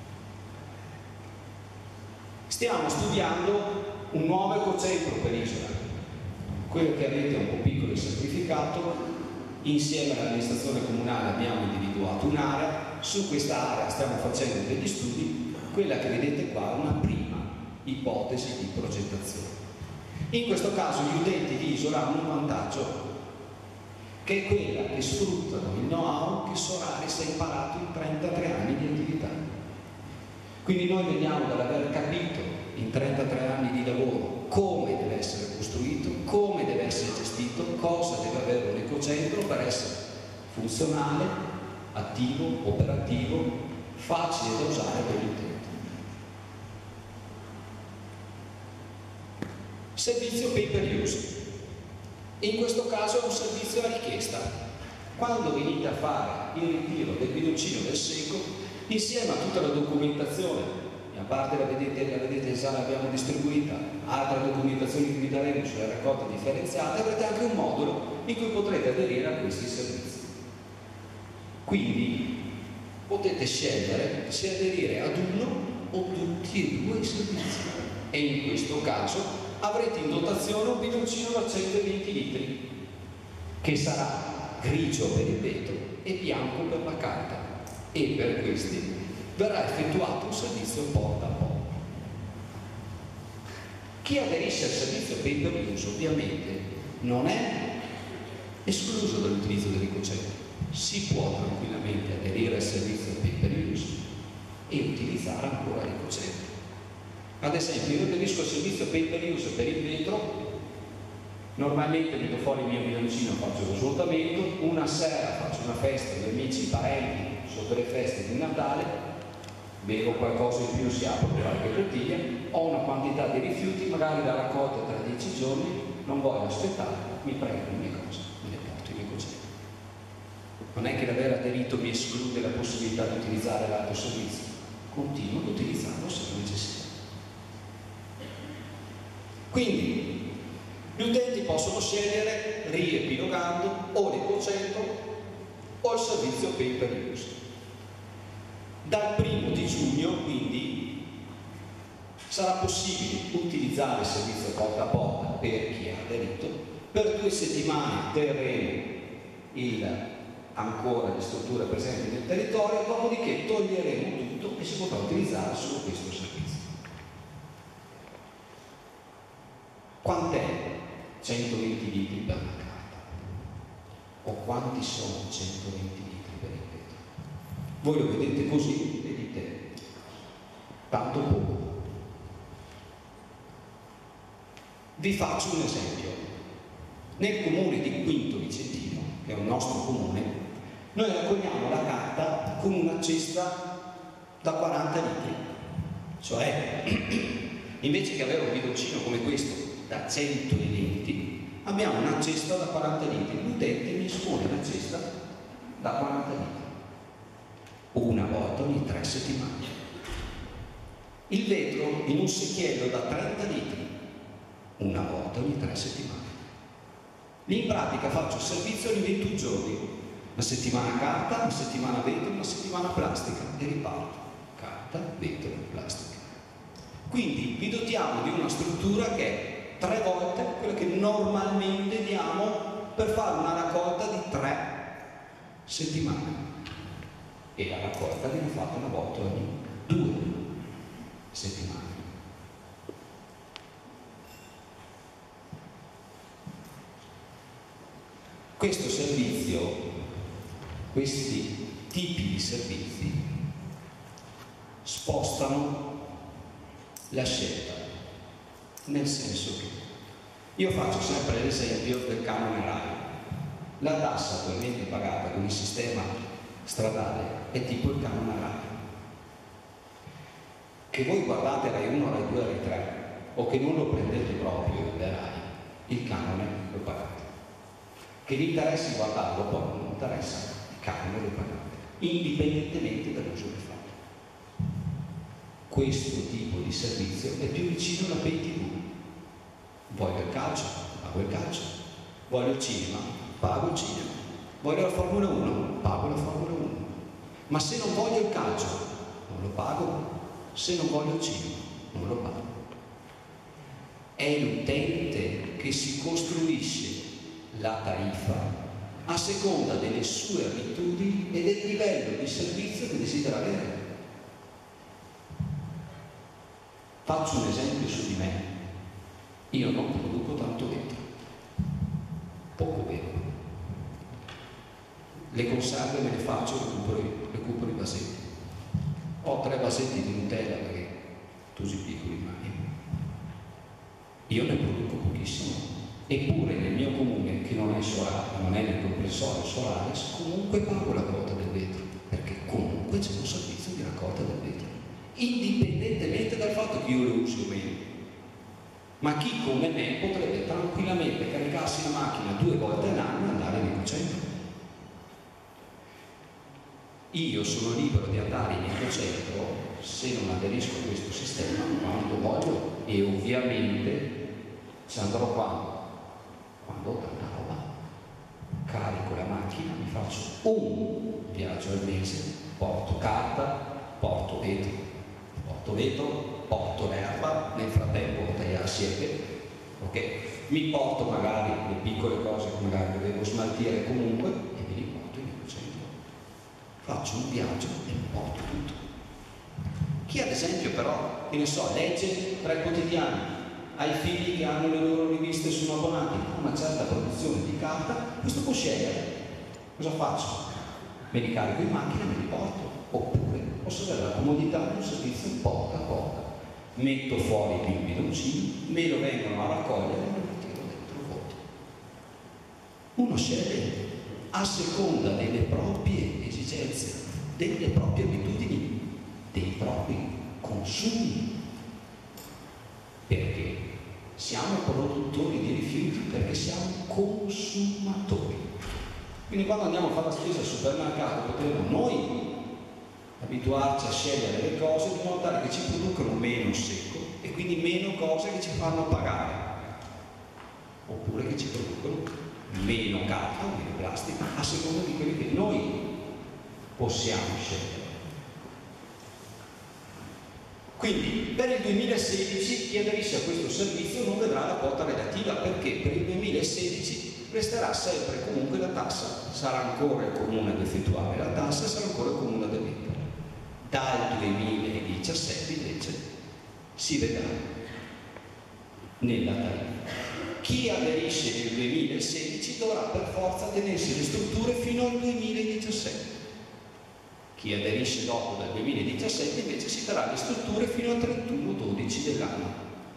Stiamo studiando un nuovo ecocentro per Isola, quello che avete un po' piccolo e semplificato. Insieme all'amministrazione comunale abbiamo individuato un'area, su questa area stiamo facendo degli studi, quella che vedete qua è una prima ipotesi di progettazione. In questo caso gli utenti di Isola hanno un vantaggio, che è quella che sfruttano il know-how che Solaris ha imparato in trentatré anni di attività. Quindi noi veniamo dall'aver capito in trentatré anni di lavoro come deve essere costruito, come deve essere gestito, cosa deve avere un ecocentro per essere funzionale, attivo, operativo, facile da usare per l'utente. Servizio pay per use. In questo caso è un servizio a richiesta. Quando venite a fare il ritiro del bidoncino del secco, insieme a tutta la documentazione, a parte la vedete, la vedete in sala, abbiamo distribuita, altre documentazioni che vi daremo sulle raccolte differenziate, avrete anche un modulo in cui potrete aderire a questi servizi. Quindi potete scegliere se aderire ad uno o tutti e due i servizi, e in questo caso avrete in dotazione un bidoncino da centoventi litri che sarà grigio per il vetro e bianco per la carta, e per questi verrà effettuato un servizio porta a porta. Chi aderisce al servizio pay per use ovviamente non è escluso dall'utilizzo dell'ecocentro, si può tranquillamente aderire al servizio pay per use e utilizzare ancora l'ecocentro. Ad esempio, io aderisco al servizio pay per use per il vetro, normalmente metto fuori il mio bidoncino, faccio lo svuotamento, una sera faccio una festa di amici, parenti, sotto le feste di Natale, bevo qualcosa in più, si apre qualche bottiglia, ho una quantità di rifiuti, magari da raccolta tra dieci giorni, non voglio aspettare, mi prendo le mie cose, me le porto in ecocentro. Non è che l'aver aderito mi esclude la possibilità di utilizzare l'altro servizio, continuo ad utilizzarlo se necessario. Quindi gli utenti possono scegliere, riepilogando, o l'ecocentro o il servizio pay per use. Dal primo di giugno quindi sarà possibile utilizzare il servizio porta a porta per chi ha aderito. Per due settimane terremo il, ancora le strutture presenti nel territorio, dopodiché toglieremo tutto e si potrà utilizzare solo questo servizio. Quant'è centoventi litri per una carta? O quanti sono centoventi litri per il vetro? Voi lo vedete così e dite tanto poco. Vi faccio un esempio. Nel comune di Quinto Vicentino, che è un nostro comune, noi raccogliamo la carta con una cesta da quaranta litri, cioè invece che avere un bidoncino come questo da centoventi, abbiamo una cesta da quaranta litri. L'utente mi espone la cesta da quaranta litri una volta ogni tre settimane. Il vetro in un secchiello da trenta litri una volta ogni tre settimane. Lì in pratica faccio servizio ogni ventuno giorni, una settimana carta, una settimana vetro, una settimana plastica e riparto. Carta, vetro, plastica. Quindi vi dotiamo di una struttura che è tre volte quella che normalmente diamo per fare una raccolta di tre settimane. E la raccolta viene fatta una volta ogni due settimane. Questo servizio, questi tipi di servizi spostano la scelta, nel senso che io faccio sempre l'esempio del canone RAI. La tassa attualmente pagata con il sistema stradale è tipo il canone RAI. Che voi guardate RAI uno, RAI due, RAI tre o che non lo prendete proprio il RAI, il canone lo pagate. Che vi interessi guardarlo, poi non interessa, il canone lo pagate, indipendentemente dall'uso che fate. Questo tipo di servizio è più vicino alla pay tivù. Voglio il calcio, pago il calcio. Voglio il cinema, pago il cinema. Voglio la Formula uno, pago la Formula uno. Ma se non voglio il calcio, non lo pago. Se non voglio il cinema, non lo pago. È l'utente che si costruisce la tariffa a seconda delle sue abitudini e del livello di servizio che desidera avere. Faccio un esempio su di me. Io non produco tanto vetro, poco bevo. Le conserve me le faccio e recupero, recupero i vasetti. Ho tre vasetti di Nutella perché tu sei piccoli, ma io ne produco pochissimo. Eppure nel mio comune, che non è solare, non è nel comprensorio solare, comunque pago la quota del vetro, perché comunque c'è un servizio di raccolta del vetro, indipendentemente dal fatto che io lo usi o meno. Ma chi come me potrebbe tranquillamente caricarsi la macchina due volte all'anno e andare in ecocentro. Io sono libero di andare in ecocentro se non aderisco a questo sistema quando voglio, e ovviamente ci andrò quando? Quando ho tanta roba. Carico la macchina, mi faccio un viaggio al mese, porto carta, porto vetro, porto vetro, porto l'erba, nel frattempo ho tagliato siepe, ok? Mi porto magari le piccole cose che magari devo smaltire comunque e me li porto in ecocentro. Faccio un viaggio e mi porto tutto. Chi ad esempio però, che ne so, legge tre quotidiani, ha i figli che hanno le loro riviste, sono abbonati a una certa produzione di carta, questo può scegliere. Cosa faccio? Me li carico in macchina e me li porto. Oppure posso avere la comodità di un servizio porta a porta. Metto fuori i miei bidoncini, me lo vengono a raccogliere e me lo tiro dentro il vuoto. Uno sceglie a seconda delle proprie esigenze, delle proprie abitudini, dei propri consumi. Perché? Siamo produttori di rifiuti, perché siamo consumatori. Quindi quando andiamo a fare la spesa al supermercato potremo noi abituarci a scegliere le cose in modo tale che ci producono meno secco e quindi meno cose che ci fanno pagare, oppure che ci producono meno carta o meno plastica, a seconda di quelli che noi possiamo scegliere. Quindi per il duemilasedici chi aderisce a questo servizio non vedrà la quota relativa, perché per il duemilasedici resterà sempre comunque la tassa, sarà ancora il comune ad effettuare la tassa, sarà ancora il comune ad emettere. Dal duemiladiciassette invece si vedrà nella tariffa. Chi aderisce nel duemilasedici dovrà per forza tenersi le strutture fino al duemiladiciassette. Chi aderisce dopo dal duemiladiciassette invece si terrà le strutture fino al trentuno dodici dell'anno.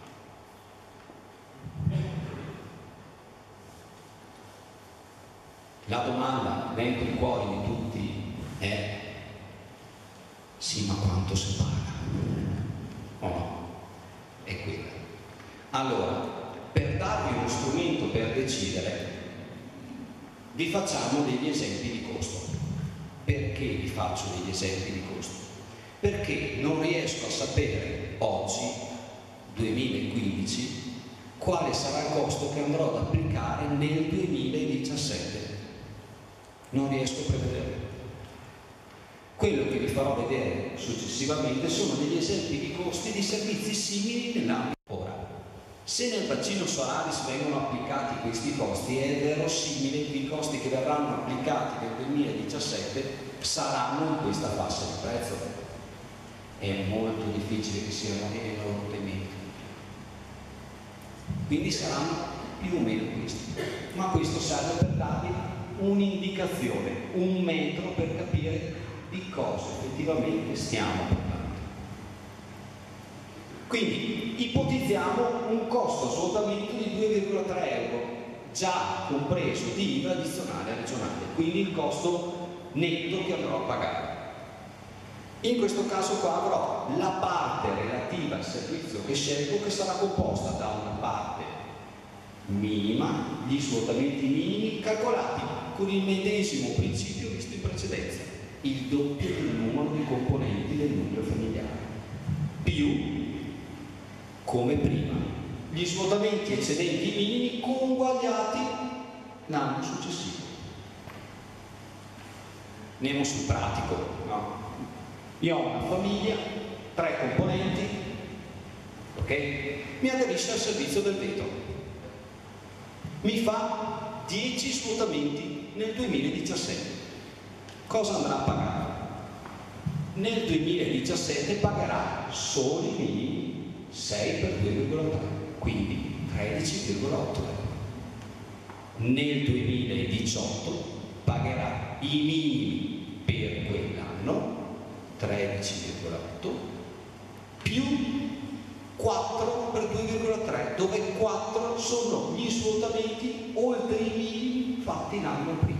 La domanda dentro i cuori di tutti è: sì, ma quanto si paga? O no? È quella. Allora, per darvi uno strumento per decidere, vi facciamo degli esempi di costo. Perché vi faccio degli esempi di costo? Perché non riesco a sapere oggi, duemilaquindici, quale sarà il costo che andrò ad applicare nel duemiladiciassette. Non riesco a prevederlo. Quello che vi farò vedere successivamente sono degli esempi di costi di servizi simili nell'ambito. Ora, se nel bacino Solaris vengono applicati questi costi, è verosimile che i costi che verranno applicati nel duemiladiciassette saranno in questa fascia di prezzo. È molto difficile che siano nei loro tementi. Quindi saranno più o meno questi. Ma questo serve per darvi un'indicazione, un metro per capire di cosa effettivamente stiamo parlando. Quindi ipotizziamo un costo svuotamento di due virgola tre euro, già compreso di I V A addizionale regionale, quindi il costo netto che andrò a pagare. In questo caso qua avrò la parte relativa al servizio che scelgo, che sarà composta da una parte minima, gli svuotamenti minimi calcolati con il medesimo principio visto in precedenza, il doppio del numero di componenti del nucleo familiare, più, come prima, gli svuotamenti eccedenti minimi conguagliati l'anno successivo. Andiamo sul pratico, no? Io ho una famiglia, tre componenti, ok? Mi aderisce al servizio del vetro, mi fa dieci svuotamenti nel duemiladiciassette. Cosa andrà a pagare? Nel duemiladiciassette pagherà solo i minimi sei per due virgola tre, quindi tredici virgola otto euro. Nel duemiladiciotto pagherà i minimi per quell'anno, tredici virgola otto, più quattro per due virgola tre, dove quattro sono gli svuotamenti oltre i minimi fatti l'anno prima.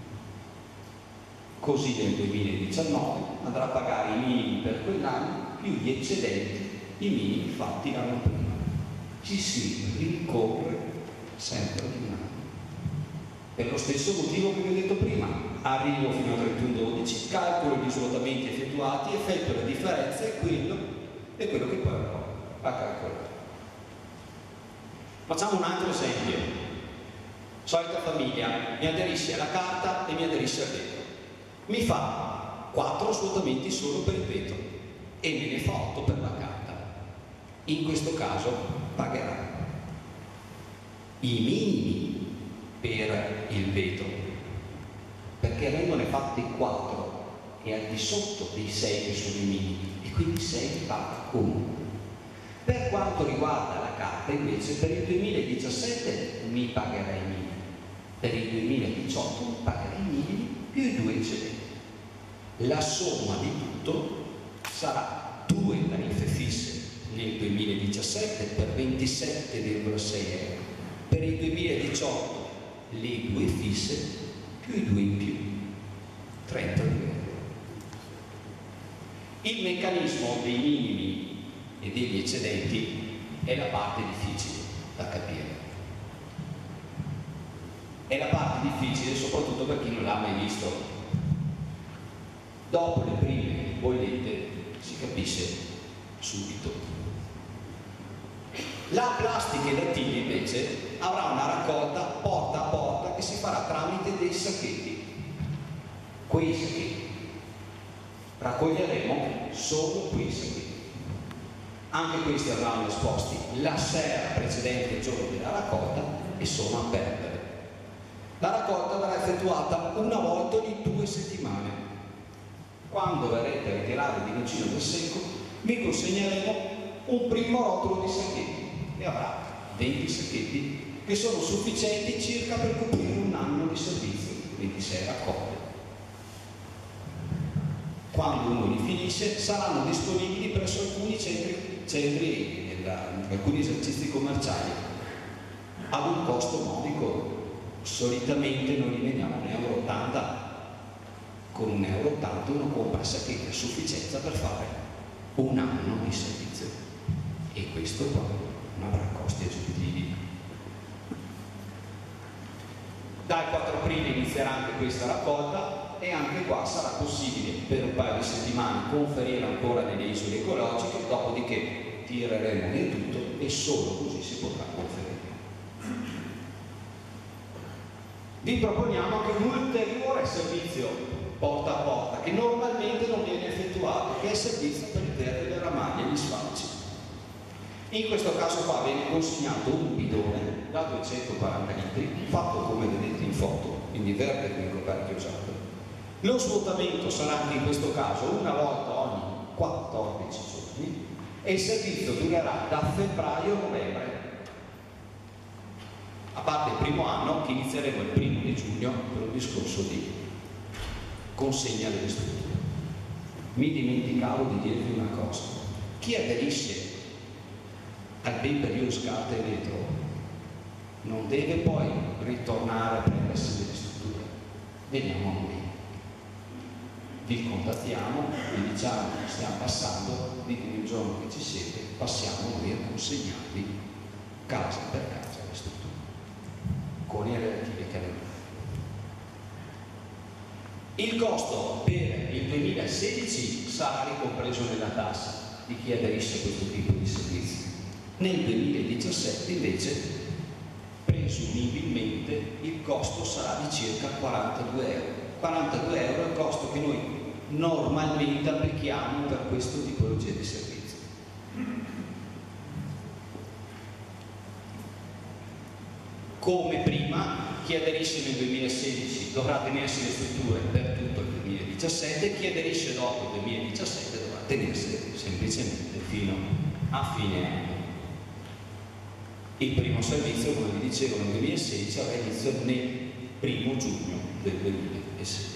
Così nel duemiladiciannove andrà a pagare i minimi per quell'anno più gli eccedenti, i minimi fatti l'anno prima. Ci si rincorre sempre di un anno. Per lo stesso motivo che vi ho detto prima, arrivo fino al trentuno dodici, calcolo gli svuotamenti effettuati, effettuo la differenza e quello è quello che poi avrò a calcolare. Facciamo un altro esempio. Solita famiglia, mi aderisce alla carta e mi aderisce al vetro. Mi fa quattro svuotamenti solo per il vetro e me ne fa otto per la carta. In questo caso pagherà i minimi per il vetro, perché avendone fatti quattro è al di sotto dei sei che sono i minimi e quindi sei paga comunque. Per quanto riguarda la carta invece, per il duemiladiciassette mi pagherà i minimi, per il duemiladiciotto mi pagherà i minimi più i due eccedenti. La somma di tutto sarà due tariffe fisse nel duemiladiciassette per ventisette virgola sei euro, per il duemiladiciotto le due fisse più i due in più, trentadue euro. Il meccanismo dei minimi e degli eccedenti è la parte difficile da capire. è la parte difficile, soprattutto per chi non l'ha mai visto. Dopo le prime bollette si capisce subito. La plastica e lattine invece avrà una raccolta porta a porta che si farà tramite dei sacchetti. Quei sacchetti raccoglieremo solo quei sacchetti. Anche questi avranno esposti la sera precedente il giorno della raccolta e sono a perdere. La raccolta verrà effettuata una volta ogni due settimane. Quando verrete a ritirare il ligoncino del secco, vi consegneremo un primo rotolo di sacchetti e avrà venti sacchetti che sono sufficienti circa per coprire un anno di servizio, ventisei raccolte. Quando uno li finisce saranno disponibili presso alcuni centri, centri della, alcuni esercizi commerciali ad un costo modico. Solitamente noi li vendiamo un euro e ottanta. Con un euro e ottanta uno compra sacchetti a sufficienza per fare un anno di servizio, e questo poi non avrà costi aggiuntivi. Dal quattro aprile inizierà anche questa raccolta e anche qua sarà possibile per un paio di settimane conferire ancora nelle isole ecologiche, dopodiché tireremo via tutto e solo così si potrà conferire. Vi proponiamo anche un ulteriore servizio porta a porta che normalmente non viene effettuato, che è il servizio per il verde della maglia e gli sfalci. In questo caso qua viene consegnato un bidone da duecentoquaranta litri, fatto come vedete in foto, quindi verde con il coperchio usato. Lo svuotamento sarà anche in questo caso una volta ogni quattordici giorni e il servizio durerà da febbraio a novembre, a parte il primo anno che inizieremo il primo di giugno per un discorso di consegna delle strutture. Mi dimenticavo di dirvi una cosa: chi aderisce al pay-per-use carta e vetro non deve poi ritornare a prendersi delle strutture. Veniamo a noi, vi contattiamo, vi diciamo che stiamo passando, ditemi il giorno che ci siete, passiamo noi a consegnarvi casa per casa le strutture con i relativi calendari. Il costo per il duemilasedici sarà ricompreso nella tassa di chi aderisce a questo tipo di servizi. Nel duemiladiciassette invece presumibilmente il costo sarà di circa quarantadue euro. quarantadue euro è il costo che noi normalmente applichiamo per questo tipologia di servizio. Come prima, chi aderisce nel duemilasedici dovrà tenersi le strutture per tutto il duemiladiciassette, chi aderisce dopo il duemiladiciassette dovrà tenersele semplicemente fino a fine anno. Il primo servizio, come vi dicevo, nel duemilasedici avrà inizio nel primo giugno del duemilasedici.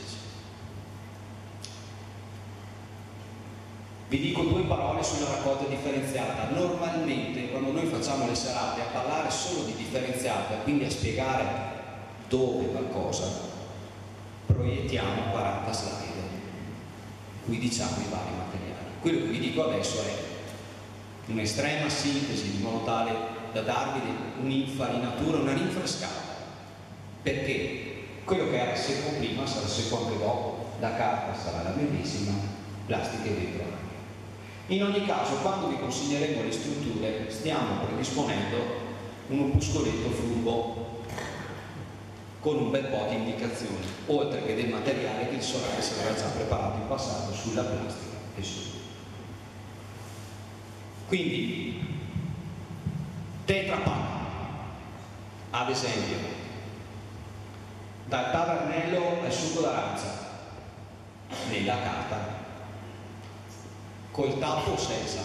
Vi dico due parole sulla raccolta differenziata. Normalmente quando noi facciamo le serate a parlare solo di differenziata, quindi a spiegare dove qualcosa, proiettiamo quaranta slide, qui diciamo i vari materiali. Quello che vi dico adesso è un'estrema sintesi in modo tale da darvi un'infarinatura, una rinfrescata, perché quello che era secco prima sarà secco anche dopo, la carta sarà la medesima, plastica e vetro. In ogni caso, quando vi consegneremo le strutture, stiamo predisponendo un opuscoletto furbo con un bel po' di indicazioni, oltre che del materiale che il Solaris aveva già preparato in passato sulla plastica e su. Quindi, Tetra Pak, ad esempio, dal tavernello al succo d'arancia, nella carta, col tappo senza.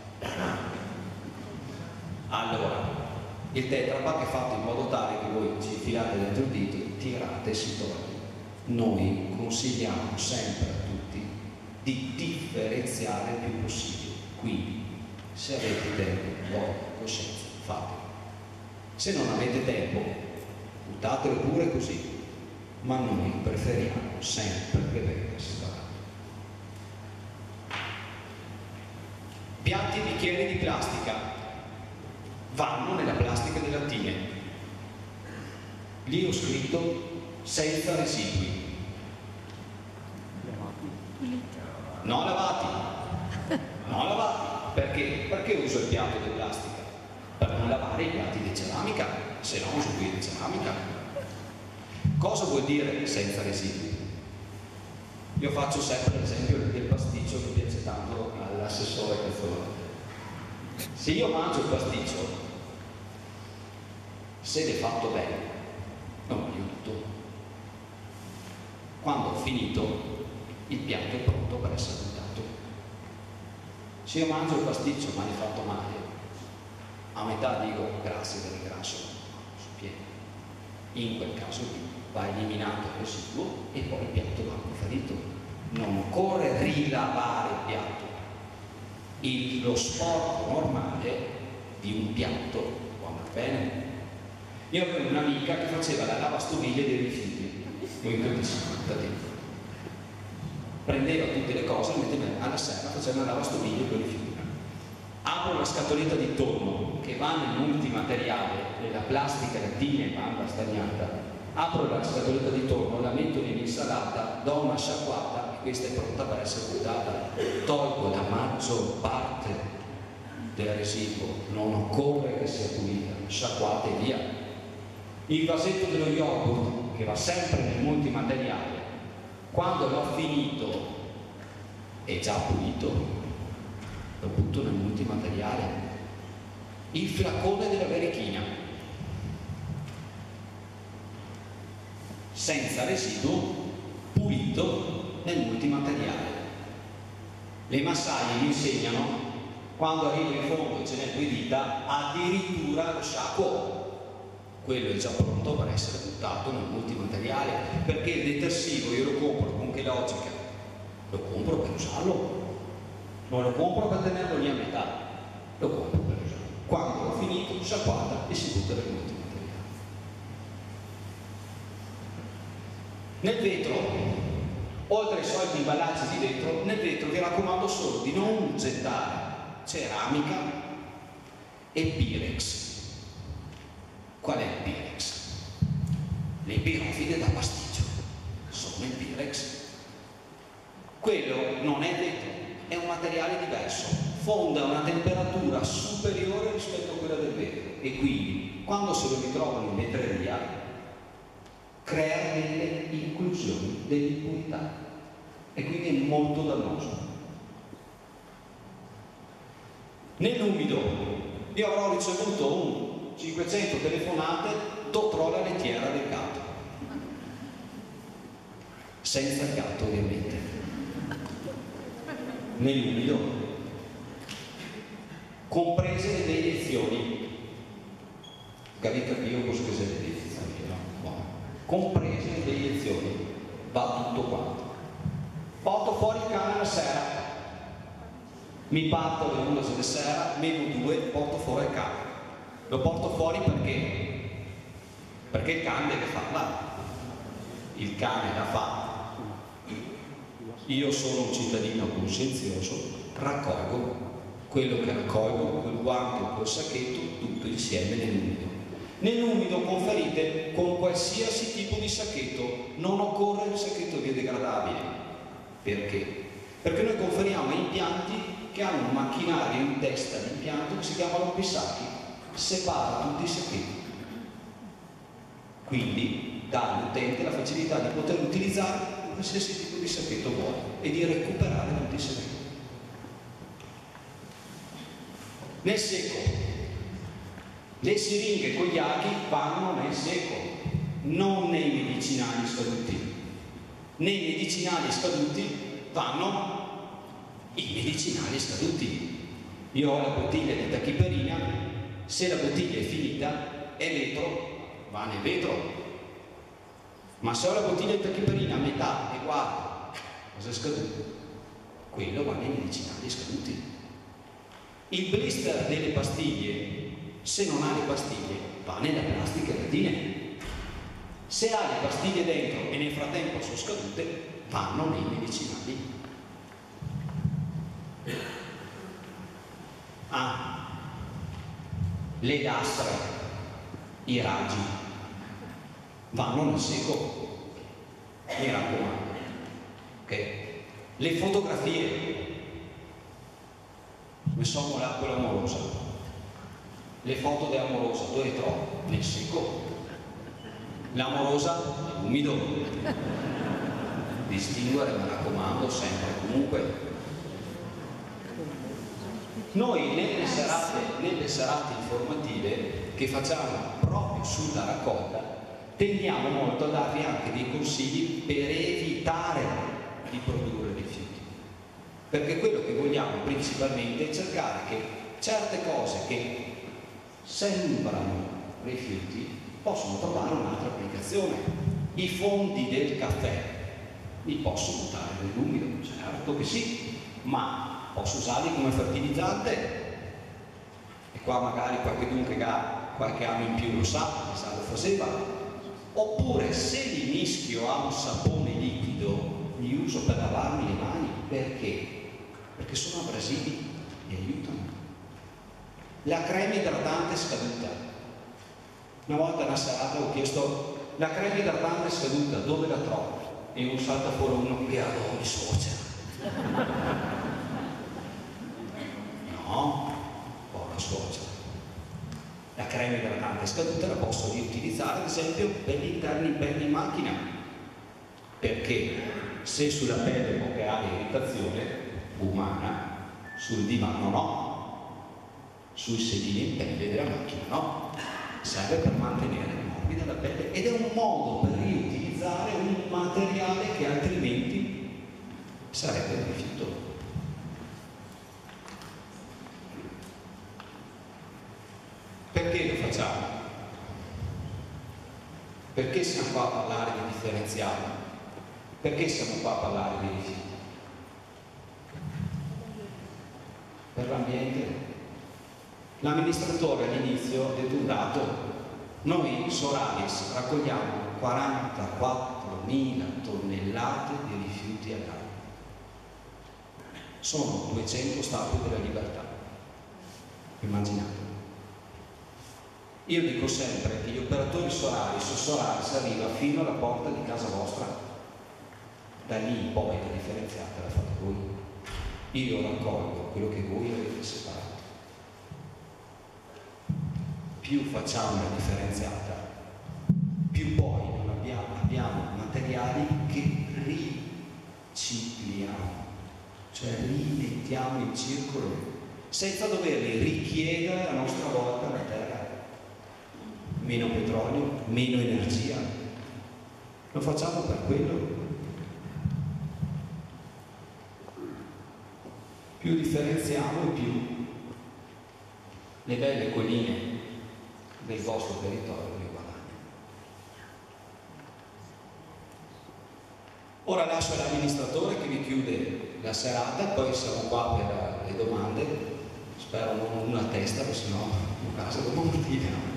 Allora, il Tetra Pak è fatto in modo tale che voi ci infilate dentro il dito, tirate e si toglie. Noi consigliamo sempre a tutti di differenziare il più possibile, quindi se avete tempo, voglia, coscienza, fatelo. Se non avete tempo, buttatelo pure così, ma noi preferiamo sempre che venga separato. Piatti e bicchieri di plastica vanno nella plastica delle lattine. lì ho scritto senza residui. Non lavati, non lavati. Perché? Perché uso il piatto di plastica? Per non lavare i piatti di ceramica, se no uso quelli di ceramica. Cosa vuol dire senza residui? Io faccio sempre l'esempio del pasticcio che piace tanto all'assessore Cazzone. Se io mangio il pasticcio, se l'è fatto bene, non mangio tutto. Quando ho finito, il piatto è pronto per essere buttato. Se io mangio il pasticcio ma è fatto male, a metà dico grazie del ringrazio, su pieno. In quel caso lì va eliminato il residuo e poi il piatto va conferito. Non occorre rilavare il piatto. Il, lo sporco normale di un piatto può andare bene. Io avevo un'amica che faceva la lavastoviglie dei rifiuti, prendeva tutte le cose, le metteva alla sera, faceva una lavastoviglie con i rifiuti. Apro la scatoletta di tonno che va nel multimateriale, nella plastica lattina e bamba stagnata. Apro la scatoletta di tonno, la metto nell'insalata, do una sciacquata e questa è pronta per essere buttata. Tolgo la maggior parte del residuo, non occorre che sia pulita, sciacquata e via. Il vasetto dello yogurt, che va sempre nel multimateriale, quando l'ho finito è già pulito, lo butto nel multimateriale. Il flacone della berichina, senza residuo, pulito nel multimateriale. Le massaie mi insegnano, quando arrivo in fondo e ce n'è due dita, addirittura lo sciacquo. Quello è già pronto per essere buttato nel multimateriale, perché il detersivo io lo compro con che logica? Lo compro per usarlo, non lo compro per tenerlo lì a metà, lo compro per usarlo. Quando l'ho finito, sciacquata e si butta nel multimateriale. Nel vetro, oltre ai soliti imballaggi di vetro, nel vetro vi raccomando solo di non gettare ceramica e Pirex. Qual è il Pirex? Le pirofide da pasticcio sono il Pirex. Quello non è vetro, è un materiale diverso, fonda a una temperatura superiore rispetto a quella del vetro e quindi quando se lo ritrovano in vetreria crea delle inclusioni, delle impurità e quindi è molto dannoso. Nell'umido io avrò ricevuto un cinquecento telefonate, dotrò la lettiera del gatto, senza il gatto ovviamente. Nell'umido, comprese le deiezioni, capite io cosa che siete deiezioni, no? Comprese le deiezioni, va tutto quanto. Porto fuori il cane la sera, mi parto alle undici di sera, meno due, porto fuori il cane. Lo porto fuori perché? Perché il cane deve farla. Il cane la fa. Io sono un cittadino coscienzioso, raccolgo quello che raccolgo col guanto o col sacchetto tutto insieme nell'umido. Nell'umido conferite con qualsiasi tipo di sacchetto, non occorre il sacchetto biodegradabile. Perché? Perché noi conferiamo a impianti che hanno un macchinario in testa di impianto che si chiama rompisacchi, separa tutti i sacchetti, quindi dà all'utente la facilità di poter utilizzare qualsiasi tipo di sacchetto vuole e di recuperare tutti i sacchetti. Nel secco, le siringhe con gli aghi vanno nel secco, non nei medicinali scaduti. Nei medicinali scaduti vanno i medicinali scaduti. Io ho la bottiglia di tachiperina, se la bottiglia è finita è vetro, va nel vetro, ma se ho la bottiglia di tachiperina a metà e guarda cosa è scaduto, quello va nei medicinali scaduti. Il blister delle pastiglie, se non ha le pastiglie, va nella plastica latine. Se ha le pastiglie dentro e nel frattempo sono scadute, vanno nei medicinali. Ah, le lastre, i raggi, vanno nel secco, mi raccomando. Okay. Le fotografie, ne sono quella amorosa, le foto dell'amorosa dove trovo? Nel secco. L'amorosa è umido. Distinguere, mi raccomando, sempre comunque. Noi nelle serate, nelle serate informative che facciamo proprio sulla raccolta tendiamo molto a darvi anche dei consigli per evitare di produrre rifiuti, perché quello che vogliamo principalmente è cercare che certe cose che sembrano rifiuti possono trovare un'altra applicazione. I fondi del caffè li posso buttare nell'umido? Certo che sì, ma posso usarli come fertilizzante, e qua magari qualcuno che ha qualche anno in più lo sa, sa lo faceva. Oppure se li mischio a un sapone liquido, li uso per lavarmi le mani. Perché? Perché sono abrasivi, mi aiutano. La crema idratante scaduta. Una volta una serata ho chiesto: la crema idratante scaduta dove la trovo? E un salta fuori uno che ha mi suocera. No, povera suocera. La crema idratante scaduta la posso riutilizzare ad esempio per gli interni belli in macchina, perché se sulla pelle può creare irritazione umana, sul divano no, sui sedili in pelle della macchina no, serve per mantenere morbida la pelle ed è un modo per riutilizzare un materiale che altrimenti sarebbe un rifiuto. Perché lo facciamo? Perché siamo qua a parlare di differenziali? Perché siamo qua a parlare di rifiuti? Per l'ambiente. L'amministratore all'inizio ha detto un dato: noi Solaris raccogliamo quarantaquattromila tonnellate di rifiuti all'anno. Sono duecento statue della libertà. Immaginate. Io dico sempre che gli operatori solari su Solaris arriva fino alla porta di casa vostra, da lì in poi la differenziata la fate voi. Io raccolgo quello che voi avete separato. Più facciamo la differenziata, più poi non abbiamo, abbiamo materiali che ricicliamo, cioè rimettiamo in circolo, senza doverli richiedere a nostra volta alla terra. Meno petrolio, meno energia. Lo facciamo per quello. Più differenziamo e più le belle colline del vostro territorio le guadagnano. Ora lascio l'amministratore che vi chiude la serata, poi siamo qua per le domande. Spero non una a testa, perché sennò in casa dopo morire.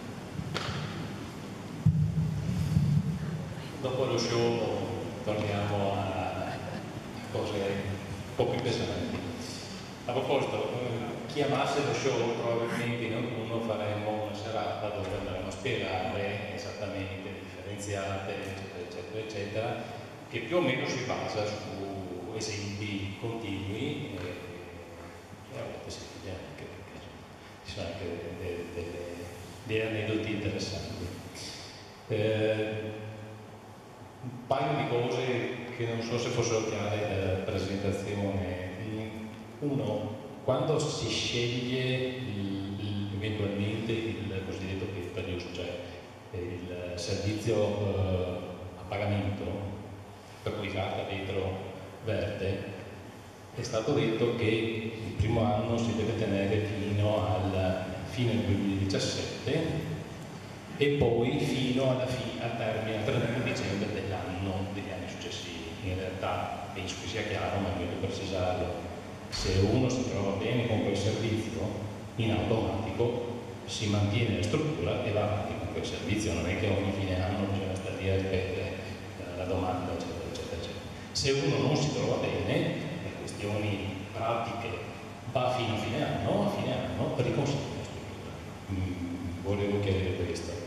Dopo lo show torniamo a cose un po' più pesanti. A proposito, chi amasse lo show probabilmente in autunno faremo una serata dove andremo a spiegare esattamente differenziate, eccetera, eccetera, eccetera, che più o meno si basa su esempi continui e, e a volte si vede anche, perché ci sono anche dei, dei, dei aneddoti interessanti. Eh, Un paio di cose che non so se fossero chiare dalla presentazione. Uno, quando si sceglie il, il, eventualmente il cosiddetto paper use, cioè il servizio eh, a pagamento, per cui carta, vetro, verde, è stato detto che il primo anno si deve tenere fino al fine duemiladiciassette e poi fino alla fine, al termine, al trentuno dicembre dell'anno degli anni successivi. In realtà penso che sia chiaro, ma è meglio precisarlo: se uno si trova bene con quel servizio, in automatico si mantiene la struttura e va avanti con quel servizio, non è che ogni fine anno bisogna stare lì a ripetere la domanda, eccetera, eccetera, eccetera. Se uno non si trova bene, per questioni pratiche, va fino a fine anno, a fine anno riconsiglia la struttura. Mm, volevo chiarire questo.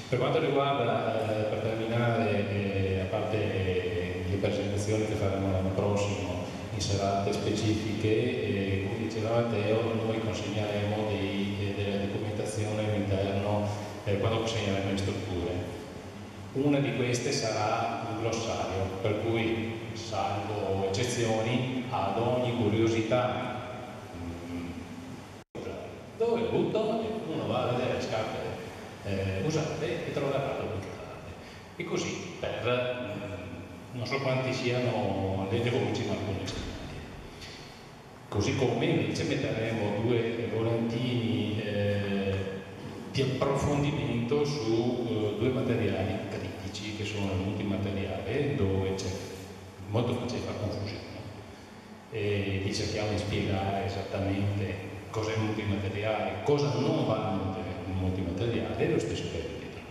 Per quanto riguarda, eh, per terminare, eh, a parte eh, le presentazioni che faremo l'anno prossimo in serate specifiche, eh, come diceva Matteo, noi consegneremo dei, eh, della documentazione all'interno eh, quando consegneremo le strutture. Una di queste sarà un glossario, per cui, salvo eccezioni, ad ogni curiosità mh, dove butto, uno va a vedere le scarpe eh, usate e troverà la duplicate. E così per mh, non so quanti siano le voci, ma alcune centinaia. Così come invece metteremo due volantini eh, di approfondimento su uh, due materiali critici che sono il multimateriale, dove c'è molto facile fare confusione e lì cerchiamo di spiegare esattamente cos'è il multimateriale, cosa non va nel multimateriale e lo stesso per il dietro.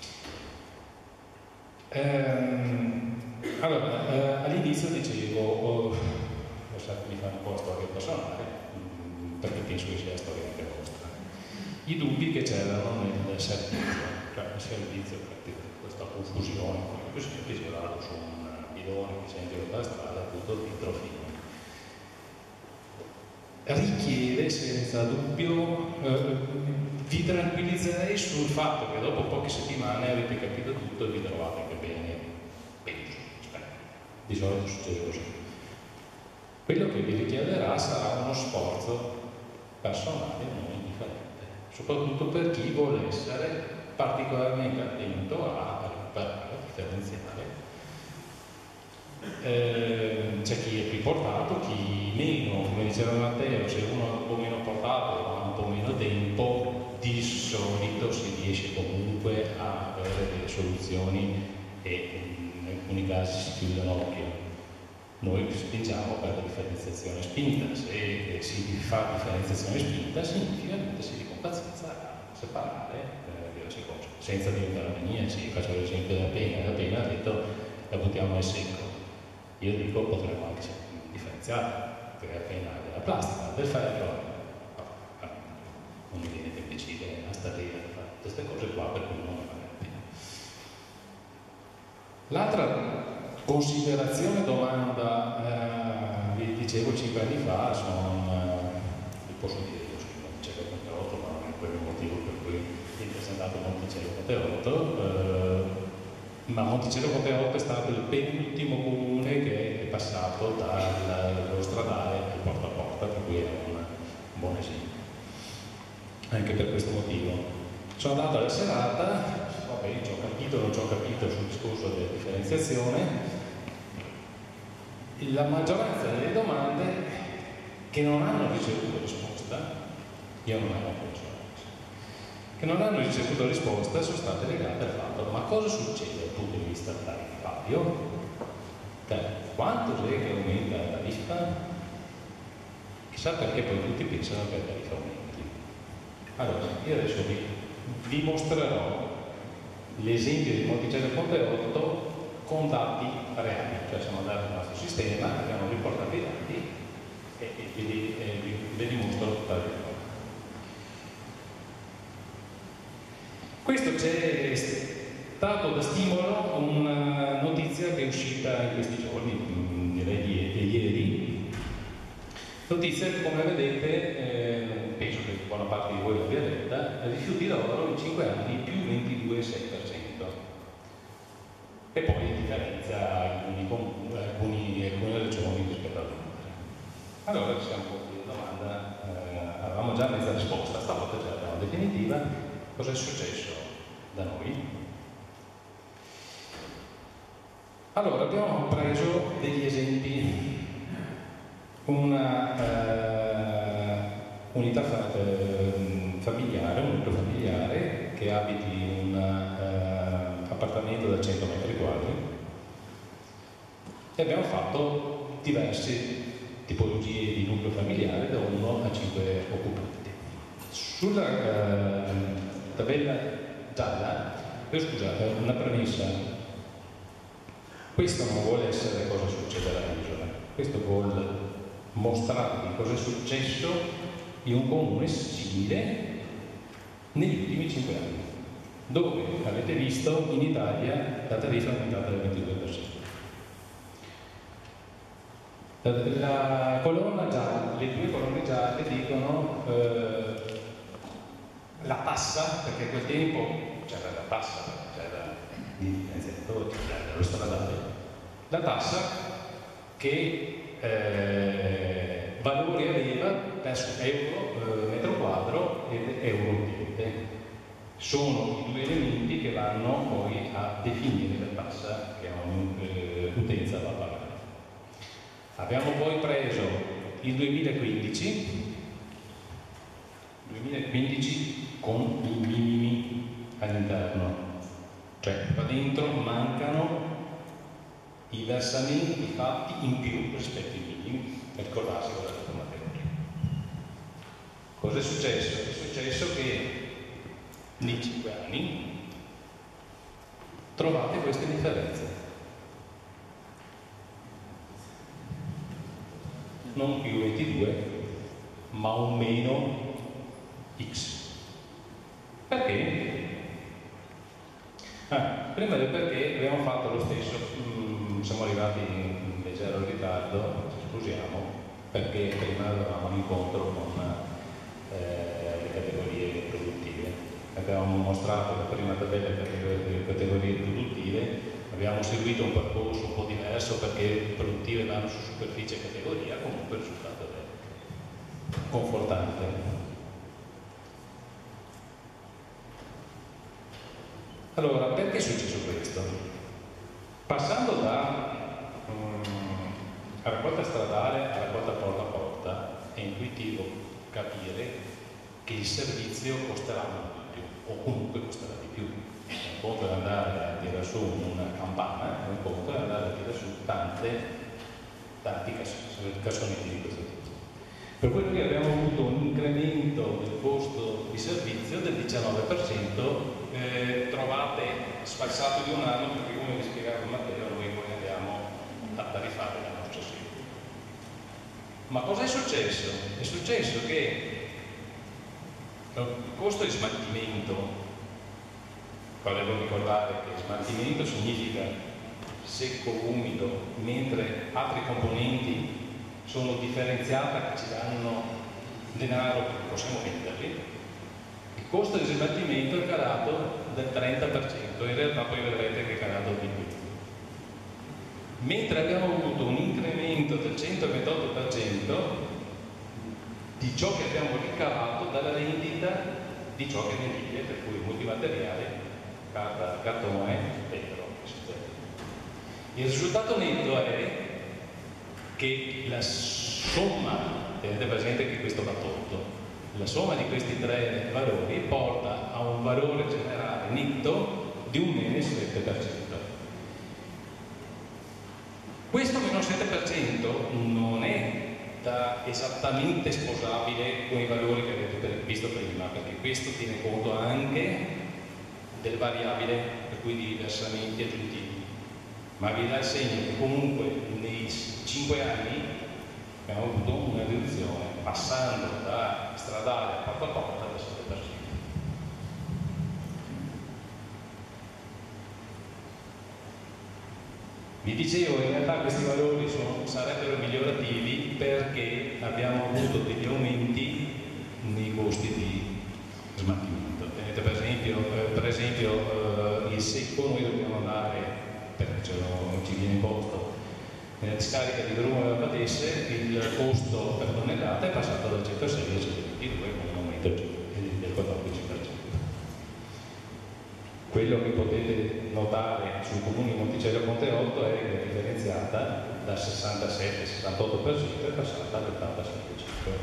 Ehm, allora, eh, all'inizio dicevo, oh, lasciatemi fare un po' storia personale, perché penso che sia la storia anche vostra. I dubbi che c'erano nel servizio, cioè nel servizio di questa confusione, come per esempio si vado su un bidone che c'è in giro per la strada, appunto dentro fino. Richiede senza dubbio, eh, vi tranquillizzerei sul fatto che dopo poche settimane avete capito tutto e vi trovate anche bene, penso, spero. Di solito succede così. Quello che vi richiederà sarà uno sforzo personale non indifferente, soprattutto per chi vuole essere particolarmente attento a recuperare, a differenziare. Eh, c'è chi è più portato, chi meno, come diceva Matteo, se uno è un po' meno portato e ha un po' meno tempo, di solito si riesce comunque a avere delle soluzioni e in alcuni casi si chiude l'occhio. Noi spingiamo per la differenziazione spinta, se si fa differenziazione spinta significa mettersi con pazienza a separare eh, diverse cose, senza diventare mania. Sì, faccio l'esempio della penna, la penna ha detto la buttiamo al secco. Io dico potremmo anche differenziare, perché la penna è della plastica, del ferro, no, non mi viene difficile a stare a fare queste cose qua, per cui non vale la pena. L'altra considerazione, domanda, eh, vi dicevo cinque anni fa, sono, eh, vi posso dire io sono Monticello Conteotto, ma non è quello il motivo per cui vi ho presentato Monticello Conteotto. Eh, ma Monticello Conteotto è stato il penultimo comune che è passato dallo stradale al porta a porta, per cui è un buon esempio. Anche per questo motivo. Sono andato alla serata, vabbè, ci ho capito, non ci ho capito sul discorso della differenziazione. La maggioranza delle domande che non hanno ricevuto risposta, io non avevo ancora che non hanno ricevuto risposta sono state legate al fatto: ma cosa succede dal punto di vista tariffario? Cioè, quanto è che aumenta la tariffa? Chissà perché poi tutti pensano che la tariffa aumenti. Allora, io adesso vi, vi mostrerò l'esempio di Monticello Conteotto con dati reali, cioè siamo andati al nostro sistema, abbiamo riportato i dati e, e, e, e vi, vi dimostro tutta la cosa. Questo c'è stato da stimolo una notizia che è uscita in questi giorni, direi di ieri. Notizia che, come vedete, eh, penso che buona parte di voi l'abbia letta, rifiuti d'oro in cinque anni più ventidue virgola sei per cento. E poi differenza alcuni, alcuni, alcune regioni rispetto ad altre. Allora ci siamo posti la domanda, eh, avevamo già mezza risposta, stavolta ce l'abbiamo definitiva. Cosa è successo da noi? Allora, abbiamo preso degli esempi. Una eh, unità fa, eh, familiare, un nucleo familiare che abiti in un eh, appartamento da cento metri quadri, e abbiamo fatto diverse tipologie di nucleo familiare da uno a cinque occupanti. Sulla eh, tabella gialla, eh, scusate, una premessa: questo non vuole essere cosa succederà all'isola, questo vuole mostrarvi cosa è successo in un comune simile negli ultimi cinque anni. dove avete visto in Italia la tariffa è aumentata del ventidue per cento. La colonna gialla, le due colonne gialle dicono eh, la tassa, perché a quel tempo c'era la tassa, c'era il finanziamento, c'era lo stradale, la tassa che eh, valori aveva verso euro eh, metro quadro ed euro utente. Sono i due elementi che vanno poi a definire la tassa che un'utenza va a pagare. Abbiamo poi preso il duemilaquindici, duemilaquindici con i minimi all'interno, cioè qua dentro mancano i versamenti fatti in più rispetto ai minimi, per ricordarsi cosa è stato materia. Cosa è successo? È successo che nei cinque anni trovate queste differenze. Non più ventidue, ma un meno X. Perché? Ah, prima del perché abbiamo fatto lo stesso, mm, siamo arrivati in leggero ritardo, ci scusiamo, perché prima avevamo un incontro con eh, le categorie produttive. Abbiamo mostrato la prima tabella delle categorie produttive. Abbiamo seguito un percorso un po' diverso perché produttive vanno su superficie e categoria, comunque il risultato è confortante. Allora, perché è successo questo? Passando da um, raccolta stradale a raccolta porta a porta, è intuitivo capire che il servizio costerà molto di più, o comunque costerà di più. Un conto è andare a tirare su una campana, un conto è andare a tirare su tante, tanti cassonetti di questo tipo. Per quello che abbiamo avuto un incremento del costo di servizio del diciannove per cento, eh, trovate sfalsato di un anno, perché come vi spiegava Matteo, noi poi andiamo a tariffare la nostra sede. Ma cosa è successo? È successo che il costo di smaltimento, volevo ricordare che smaltimento significa secco, umido, mentre altri componenti sono differenziati che ci danno denaro che possiamo venderli. Il costo di smaltimento è calato del trenta per cento, in realtà poi vedrete che è calato di più. Mentre abbiamo avuto un incremento del centoventotto per cento di ciò che abbiamo ricavato dalla vendita di ciò che è vendibile, per cui multimateriale, carta, cartone, vetro, eccetera. Il risultato netto è che la somma, tenete presente che questo va tolto, la somma di questi tre valori porta a un valore generale netto di un meno sette per cento. Questo meno sette per cento non è da esattamente sposabile con i valori che avete visto prima, perché questo tiene conto anche del variabile, per cui di versamenti aggiuntivi, ma vi dà il segno che comunque nei cinque anni abbiamo avuto una riduzione passando da stradale a porta a porta del sette per cento. Vi dicevo, in realtà questi valori sono, sarebbero migliorativi perché abbiamo avuto degli aumenti nei costi di smaltimento. Tenete per esempio, eh, per esempio eh, il secco noi dobbiamo andare, perché ce lo, ci viene imposto, nella discarica di Verona della Padesse il costo per tonnellata è passato dal centosei al centoventidue con un aumento del quattordici per cento. Quello che potete notare sul comune di Monticello Ponte otto è che è differenziata dal sessantasette sessantotto per cento e è passata all'ottantasette per cento.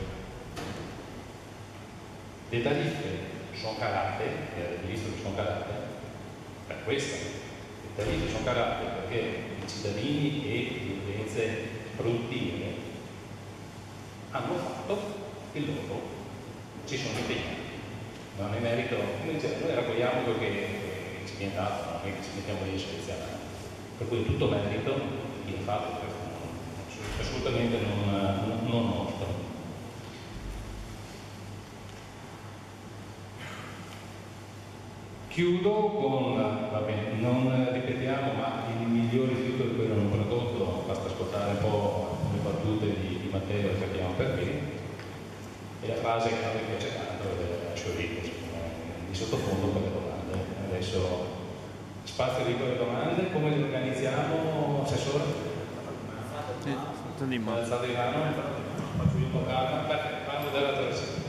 Le tariffe sono calate, e avete visto che sono calate, per questo. Le tariffe sono calate perché i cittadini e le utenze produttive hanno fatto il loro, ci sono impegnati. Non è merito, noi raccogliamo quello che ci viene dato, non è che ci mettiamo lì a selezionare. Per cui è tutto merito di chi ha fatto questo, assolutamente non, non nostro. Chiudo con, vabbè, non ripetiamo, ma i migliori film che erano prodotto, basta ascoltare un po' le battute di, di Matteo e capiamo perché. E la frase che a me piace tanto è la sciolita, di sottofondo per le domande. Adesso spazio di quelle domande, come le organizziamo, Assessore?
Sì,
Alzate di mano, faccio io un po' calma, parlo della terza.